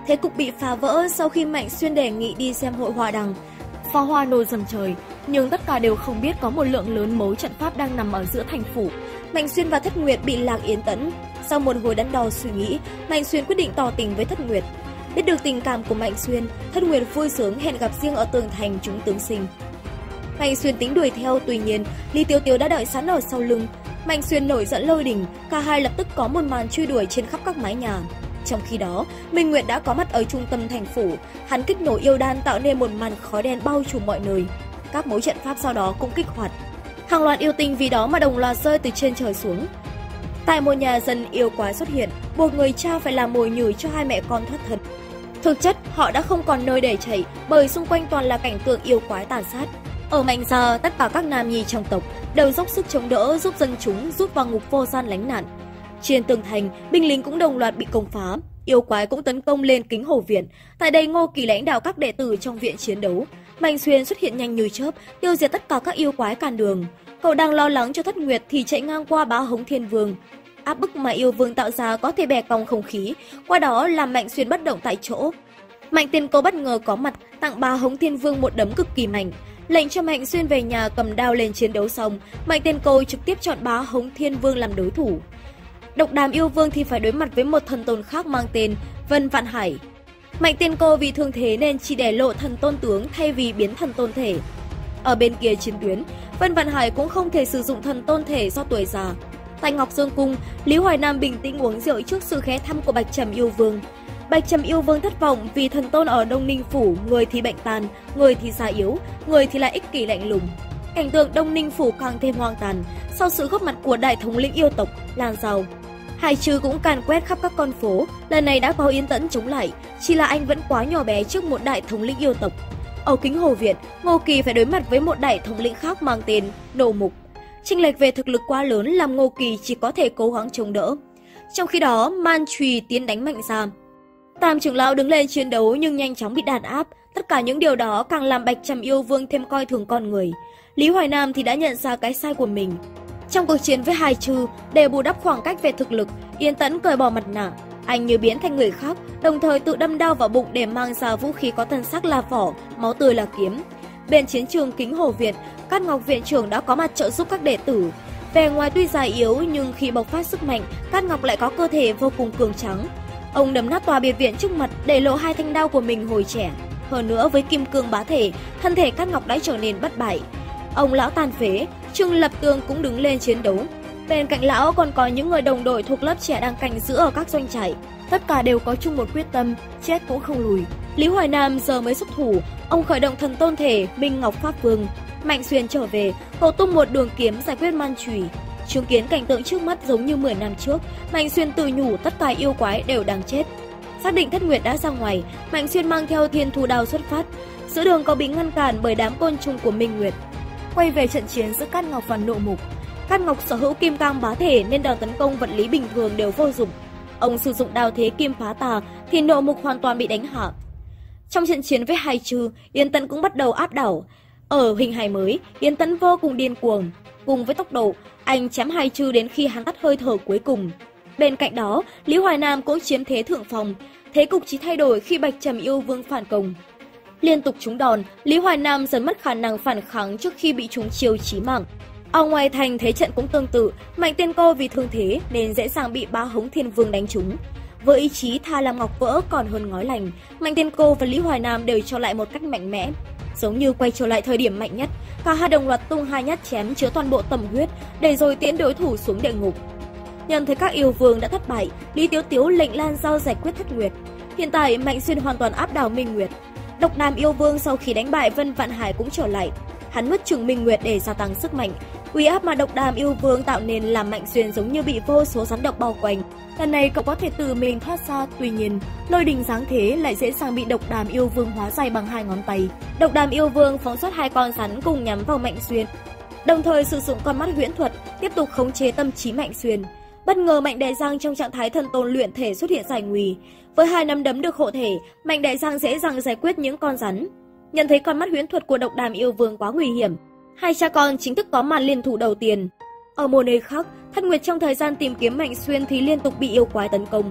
Thế cục bị phá vỡ sau khi Mạnh Xuyên đề nghị đi xem hội hoa đăng. Pháo hoa nổ dầm trời, nhưng tất cả đều không biết có một lượng lớn mấu trận pháp đang nằm ở giữa thành phủ. Mạnh Xuyên và Thất Nguyệt bị lạc Yến Tẫn. Sau một hồi đắn đo suy nghĩ, Mạnh Xuyên quyết định tỏ tình với Thất Nguyệt. Biết được tình cảm của Mạnh Xuyên, Thất Nguyệt vui sướng hẹn gặp riêng ở tường thành chúng tướng sinh. Mạnh Xuyên tính đuổi theo, tuy nhiên Lý Tiếu Tiếu đã đợi sẵn ở sau lưng. Mạnh Xuyên nổi giận lôi đình, cả hai lập tức có một màn truy đuổi trên khắp các mái nhà. Trong khi đó, Minh Nguyệt đã có mặt ở trung tâm thành phủ, hắn kích nổ yêu đan tạo nên một màn khói đen bao trùm mọi nơi. Các mối trận pháp sau đó cũng kích hoạt. Hàng loạt yêu tinh vì đó mà đồng loạt rơi từ trên trời xuống. Tại một nhà dân, yêu quái xuất hiện, buộc người cha phải làm mồi nhử cho hai mẹ con thoát thân. Thực chất, họ đã không còn nơi để chạy, bởi xung quanh toàn là cảnh tượng yêu quái tàn sát. Ở Mạnh gia, tất cả các nam nhi trong tộc đều dốc sức chống đỡ, giúp dân chúng rút vào ngục vô gian lánh nạn. Trên tường thành, binh lính cũng đồng loạt bị công phá, yêu quái cũng tấn công lên Kính Hồ Viện. Tại đây, Ngô Kỳ lãnh đạo các đệ tử trong viện chiến đấu. Mạnh Xuyên xuất hiện nhanh như chớp, tiêu diệt tất cả các yêu quái cản đường. Cậu đang lo lắng cho Thất Nguyệt thì chạy ngang qua Bá Hống Thiên Vương. Áp bức mà yêu vương tạo ra có thể bẻ cong không khí, qua đó làm Mạnh Xuyên bất động tại chỗ. Mạnh Tiên Cô bất ngờ có mặt, tặng Bá Hống Thiên Vương một đấm cực kỳ mạnh, lệnh cho Mạnh Xuyên về nhà cầm đao lên chiến đấu. Xong, Mạnh Tiên Cô trực tiếp chọn Bá Hống Thiên Vương làm đối thủ. Độc Đàm yêu vương thì phải đối mặt với một thần tôn khác mang tên Vân Vạn Hải. Mạnh Tiên Cô vì thương thế nên chỉ để lộ thần tôn tướng thay vì biến thần tôn thể. Ở bên kia chiến tuyến, Vân Vạn Hải cũng không thể sử dụng thần tôn thể do tuổi già. Tại Ngọc Dương Cung, Lý Hoài Nam bình tĩnh uống rượu trước sự ghé thăm của Bạch Trầm yêu vương. Bạch Trầm yêu vương thất vọng vì thần tôn ở Đông Ninh Phủ, người thì bệnh tàn, người thì già yếu, người thì lại ích kỷ lạnh lùng. Cảnh tượng Đông Ninh Phủ càng thêm hoang tàn sau sự góp mặt của đại thống lĩnh yêu tộc Lan Giao. Hải Trừ cũng càn quét khắp các con phố, lần này đã có Yến Tẫn chống lại, chỉ là anh vẫn quá nhỏ bé trước một đại thống lĩnh yêu tộc. Ở Kính Hồ Viện, Ngô Kỳ phải đối mặt với một đại thống lĩnh khác mang tên Nô Mục. Chênh lệch về thực lực quá lớn làm Ngô Kỳ chỉ có thể cố gắng chống đỡ. Trong khi đó, Man Trùy tiến đánh Mạnh gia. Tam trưởng lão đứng lên chiến đấu nhưng nhanh chóng bị đàn áp. Tất cả những điều đó càng làm Bạch Trầm yêu vương thêm coi thường con người. Lý Hoài Nam thì đã nhận ra cái sai của mình. Trong cuộc chiến với Hải Trừ, để bù đắp khoảng cách về thực lực, Yến Tẫn cởi bỏ mặt nạ. Anh như biến thành người khác, đồng thời tự đâm đao vào bụng để mang ra vũ khí có thân sắc là vỏ, máu tươi là kiếm. Bên chiến trường Kính Hồ Viện, Cát Ngọc viện trưởng đã có mặt trợ giúp các đệ tử. Vẻ ngoài tuy già yếu nhưng khi bộc phát sức mạnh, Cát Ngọc lại có cơ thể vô cùng cường tráng. Ông đấm nát tòa biệt viện trước mặt để lộ hai thanh đao của mình hồi trẻ. Hơn nữa với kim cương bá thể, thân thể Cát Ngọc đã trở nên bất bại. Ông lão tàn phế, Trương Lập Tường cũng đứng lên chiến đấu. Bên cạnh lão còn có những người đồng đội thuộc lớp trẻ đang canh giữ ở các doanh trại. Tất cả đều có chung một quyết tâm, chết cũng không lùi. Lý Hoài Nam giờ mới xuất thủ, ông khởi động thần tôn thể Minh Ngọc Pháp Vương. Mạnh Xuyên trở về, cậu tung một đường kiếm giải quyết Man Trùy. Chứng kiến cảnh tượng trước mắt giống như 10 năm trước, Mạnh Xuyên tự nhủ tất cả yêu quái đều đang chết. Xác định Thất Nguyệt đã ra ngoài, Mạnh Xuyên mang theo Thiên Thu Đao xuất phát. Giữa đường có bị ngăn cản bởi đám côn trùng của Minh Nguyệt. Quay về trận chiến giữa Cát Ngọc và Nộ Mục. Cát Ngọc sở hữu kim cang bá thể nên đòn tấn công vật lý bình thường đều vô dụng. Ông sử dụng đao thế kim phá tà thì Nộ Mục hoàn toàn bị đánh hạ. Trong trận chiến với Hải Trừ, Yến Tẫn cũng bắt đầu áp đảo. Ở hình hài mới, Yến Tẫn vô cùng điên cuồng. Cùng với tốc độ, anh chém Hải Trừ đến khi hắn tắt hơi thở cuối cùng. Bên cạnh đó, Lý Hoài Nam cũng chiếm thế thượng phòng. Thế cục chỉ thay đổi khi Bạch Trầm yêu vương phản công. Liên tục trúng đòn, Lý Hoài Nam dần mất khả năng phản kháng trước khi bị trúng chiêu chí mạng. Ở ngoài thành thế trận cũng tương tự, Mạnh Tiên Cô vì thương thế nên dễ dàng bị Bá Hống Thiên Vương đánh trúng. Với ý chí thà làm ngọc vỡ còn hơn ngói lành, Mạnh Tiên Cô và Lý Hoài Nam đều trở lại một cách mạnh mẽ. Giống như quay trở lại thời điểm mạnh nhất, cả hai đồng loạt tung hai nhát chém chứa toàn bộ tâm huyết để rồi tiễn đối thủ xuống địa ngục. Nhận thấy các yêu vương đã thất bại, Lý Tiếu Tiếu lệnh Lan Giao giải quyết Thất Nguyệt. Hiện tại Mạnh Xuyên hoàn toàn áp đảo Minh Nguyệt. Độc Đàm yêu vương sau khi đánh bại Vân Vạn Hải cũng trở lại. Hắn nuốt chửng Minh Nguyệt để gia tăng sức mạnh. Uy áp mà Độc Đàm yêu vương tạo nên làm Mạnh Xuyên giống như bị vô số rắn độc bao quanh. Lần này cậu có thể tự mình thoát ra, tuy nhiên lôi đình giáng thế lại dễ dàng bị Độc Đàm yêu vương hóa giải bằng hai ngón tay. Độc Đàm yêu vương phóng xuất hai con rắn cùng nhắm vào Mạnh Xuyên, đồng thời sử dụng con mắt huyễn thuật tiếp tục khống chế tâm trí Mạnh Xuyên. Bất ngờ Mạnh Đại Giang trong trạng thái thần tôn luyện thể xuất hiện giải nguy. Với hai nắm đấm được hộ thể, Mạnh Đại Giang dễ dàng giải quyết những con rắn. Nhận thấy con mắt huyễn thuật của Độc Đàm yêu vương quá nguy hiểm, hai cha con chính thức có màn liên thủ đầu tiên. Ở một nơi khác, Thất Nguyệt trong thời gian tìm kiếm Mạnh Xuyên thì liên tục bị yêu quái tấn công.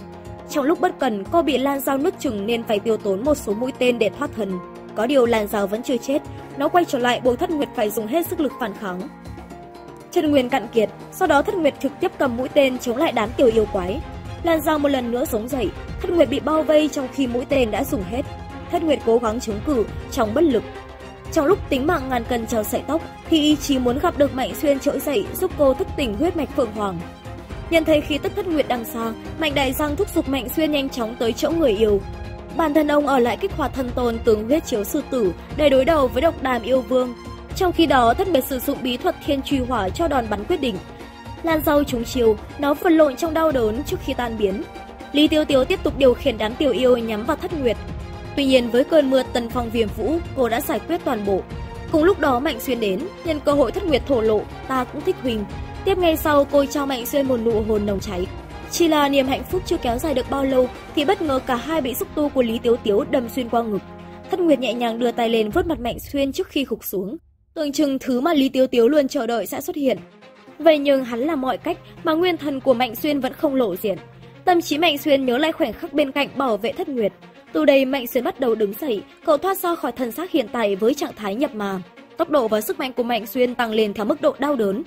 Trong lúc bất cẩn, cô bị Lan Giao nuốt chửng nên phải tiêu tốn một số mũi tên để thoát thân. Có điều Lan Giao vẫn chưa chết, nó quay trở lại buộc Thất Nguyệt phải dùng hết sức lực phản kháng. Chân nguyên cạn kiệt, sau đó Thất Nguyệt trực tiếp cầm mũi tên chống lại đám tiểu yêu quái. Lan Giao một lần nữa sống dậy, Thất Nguyệt bị bao vây trong khi mũi tên đã dùng hết. Thất Nguyệt cố gắng chống cự trong bất lực. Trong lúc tính mạng ngàn cân treo sợi tóc thì ý chí muốn gặp được Mạnh Xuyên trỗi dậy giúp cô thức tỉnh huyết mạch Phượng Hoàng. Nhận thấy khí tức Thất Nguyệt đang xa, Mạnh Đại Giang thúc giục Mạnh Xuyên nhanh chóng tới chỗ người yêu. Bản thân ông ở lại kích hoạt thân tôn tướng huyết chiếu sư tử để đối đầu với độc đàm yêu vương. Trong khi đó, Thất Nguyệt sử dụng bí thuật thiên truy hỏa cho đòn bắn quyết định. Lan Giao trúng chiêu, nó vật lộn trong đau đớn trước khi tan biến. Lý Tiêu Tiếu tiếp tục điều khiển đám tiểu yêu nhắm vào Thất Nguyệt. Tuy nhiên với cơn mưa tần phong viêm vũ, cô đã giải quyết toàn bộ. Cùng lúc đó Mạnh Xuyên đến, nhân cơ hội Thất Nguyệt thổ lộ, ta cũng thích Huỳnh. Tiếp ngay sau cô cho Mạnh Xuyên một nụ hôn nồng cháy. Chỉ là niềm hạnh phúc chưa kéo dài được bao lâu thì bất ngờ cả hai bị xúc tu của Lý Tiếu Tiếu đâm xuyên qua ngực. Thất Nguyệt nhẹ nhàng đưa tay lên vuốt mặt Mạnh Xuyên trước khi gục xuống. Tưởng chừng thứ mà Lý Tiếu Tiếu luôn chờ đợi sẽ xuất hiện. Vậy nhưng hắn làm mọi cách mà nguyên thần của Mạnh Xuyên vẫn không lộ diện. Tâm trí Mạnh Xuyên nhớ lại khoảnh khắc bên cạnh bảo vệ Thất Nguyệt. Từ đây Mạnh Xuyên bắt đầu đứng dậy, cậu thoát ra khỏi thân xác hiện tại với trạng thái nhập ma. Tốc độ và sức mạnh của Mạnh Xuyên tăng lên theo mức độ đau đớn.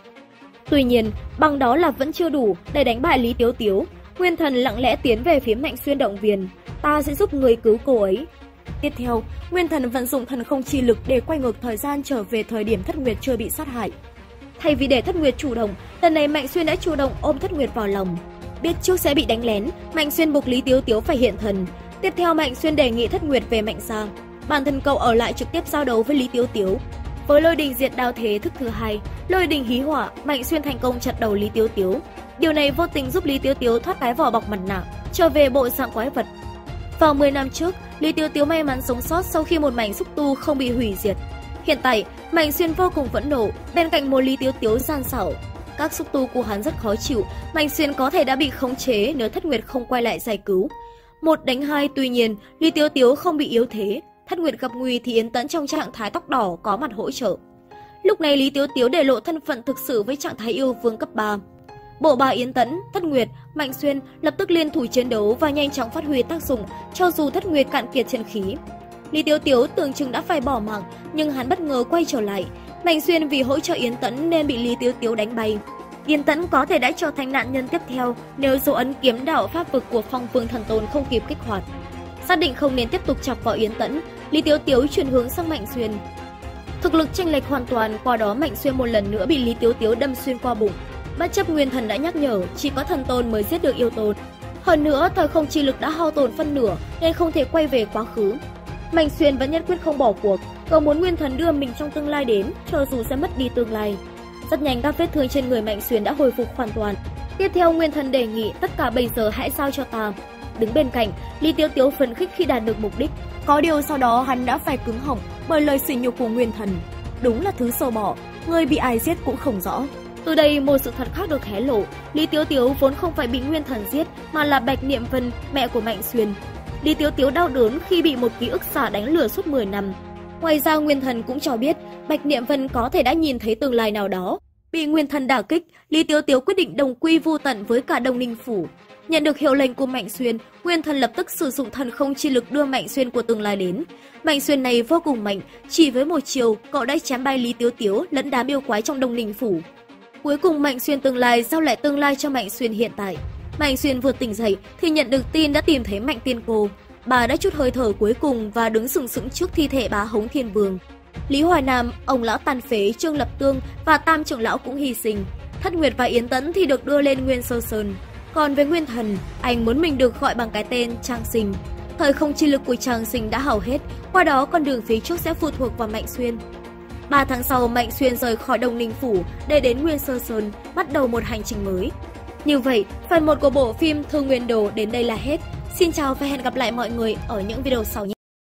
Tuy nhiên, bằng đó là vẫn chưa đủ để đánh bại Lý Tiếu Tiếu. Nguyên thần lặng lẽ tiến về phía Mạnh Xuyên động viên, ta sẽ giúp người cứu cô ấy. Tiếp theo, Nguyên thần vận dụng thần không chi lực để quay ngược thời gian trở về thời điểm Thất Nguyệt chưa bị sát hại. Thay vì để Thất Nguyệt chủ động, lần này Mạnh Xuyên đã chủ động ôm Thất Nguyệt vào lòng. Biết trước sẽ bị đánh lén, Mạnh Xuyên buộc Lý Tiếu Tiếu phải hiện thần. Tiếp theo Mạnh Xuyên đề nghị Thất Nguyệt về Mạnh gia. Bản thân cậu ở lại trực tiếp giao đấu với Lý Tiếu Tiếu. Với lôi đình diệt đao thế thức thứ hai, lôi đình hí hỏa, Mạnh Xuyên thành công chặt đầu Lý Tiếu Tiếu. Điều này vô tình giúp Lý Tiếu Tiếu thoát cái vỏ bọc mặt nạ, trở về bộ dạng quái vật. Vào 10 năm trước, Lý Tiếu Tiếu may mắn sống sót sau khi một mảnh xúc tu không bị hủy diệt. Hiện tại, Mạnh Xuyên vô cùng phẫn nộ, bên cạnh một Lý Tiếu Tiếu gian xảo. Các xúc tu của hắn rất khó chịu, Mạnh Xuyên có thể đã bị khống chế nếu Thất Nguyệt không quay lại giải cứu. 1 đánh 2, tuy nhiên, Lý Tiếu Tiếu không bị yếu thế. Thất Nguyệt gặp nguy thì Yến Tẫn trong trạng thái tóc đỏ có mặt hỗ trợ. Lúc này Lý Tiếu Tiếu để lộ thân phận thực sự với trạng thái yêu vương cấp 3. Bộ ba Yến Tẫn, Thất Nguyệt, Mạnh Xuyên lập tức liên thủ chiến đấu và nhanh chóng phát huy tác dụng cho dù Thất Nguyệt cạn kiệt chân khí. Lý Tiếu Tiếu tưởng chừng đã phải bỏ mạng nhưng hắn bất ngờ quay trở lại. Mạnh Xuyên vì hỗ trợ Yến Tẫn nên bị Lý Tiếu Tiếu đánh bay. Yến Tẫn có thể đã trở thành nạn nhân tiếp theo nếu dấu ấn kiếm đạo pháp vực của Phong Vương Thần Tôn không kịp kích hoạt. Xác định không nên tiếp tục chọc vào Yến Tẫn, Lý Tiếu Tiếu chuyển hướng sang Mạnh Xuyên. Thực lực chênh lệch hoàn toàn, qua đó Mạnh Xuyên một lần nữa bị Lý Tiếu Tiếu đâm xuyên qua bụng. Bất chấp Nguyên Thần đã nhắc nhở, chỉ có thần tôn mới giết được yêu tôn. Hơn nữa, thời không chi lực đã hao tổn phân nửa nên không thể quay về quá khứ. Mạnh Xuyên vẫn nhất quyết không bỏ cuộc, cậu muốn Nguyên Thần đưa mình trong tương lai đến, cho dù sẽ mất đi tương lai. Rất nhanh các vết thương trên người Mạnh Xuyên đã hồi phục hoàn toàn. Tiếp theo Nguyên Thần đề nghị tất cả bây giờ hãy giao cho ta. Đứng bên cạnh, Lý Tiếu Tiếu phấn khích khi đạt được mục đích. Có điều sau đó hắn đã phải cứng họng bởi lời sỉ nhục của Nguyên Thần. Đúng là thứ sâu bọ, người bị ai giết cũng không rõ. Từ đây một sự thật khác được hé lộ, Lý Tiếu Tiếu vốn không phải bị Nguyên Thần giết mà là Bạch Niệm Vân, mẹ của Mạnh Xuyên. Lý Tiếu Tiếu đau đớn khi bị một ký ức xả đánh lừa suốt 10 năm. Ngoài ra Nguyên Thần cũng cho biết Bạch Niệm Vân có thể đã nhìn thấy tương lai nào đó. Bị Nguyên Thần đả kích, Lý Tiếu Tiếu quyết định đồng quy vu tận với cả Đông Ninh Phủ. Nhận được hiệu lệnh của Mạnh Xuyên, Nguyên Thần lập tức sử dụng thần không chi lực đưa Mạnh Xuyên của tương lai đến. Mạnh Xuyên này vô cùng mạnh, chỉ với một chiều, cậu đã chém bay Lý Tiếu Tiếu lẫn đám yêu quái trong Đông Ninh Phủ. Cuối cùng Mạnh Xuyên tương lai giao lại tương lai cho Mạnh Xuyên hiện tại. Mạnh Xuyên vừa tỉnh dậy thì nhận được tin đã tìm thấy Mạnh Tiên Cô. Bà đã chút hơi thở cuối cùng và đứng sừng sững trước thi thể bá Hống Thiên Vương. Lý Hoài Nam, ông lão tàn phế Trương Lập Tương và Tam trưởng lão cũng hy sinh. Thất Nguyệt và Yến Tẫn thì được đưa lên Nguyên Sơ Sơn. Còn với Nguyên Thần, anh muốn mình được gọi bằng cái tên Trang Sinh. Thời không chi lực của Trang Sinh đã hao hết, qua đó con đường phía trước sẽ phụ thuộc vào Mạnh Xuyên. 3 tháng sau, Mạnh Xuyên rời khỏi Đông Ninh Phủ để đến Nguyên Sơ Sơn, bắt đầu một hành trình mới. Như vậy, phần 1 của bộ phim Thương Nguyên Đồ đến đây là hết. Xin chào và hẹn gặp lại mọi người ở những video sau nhé!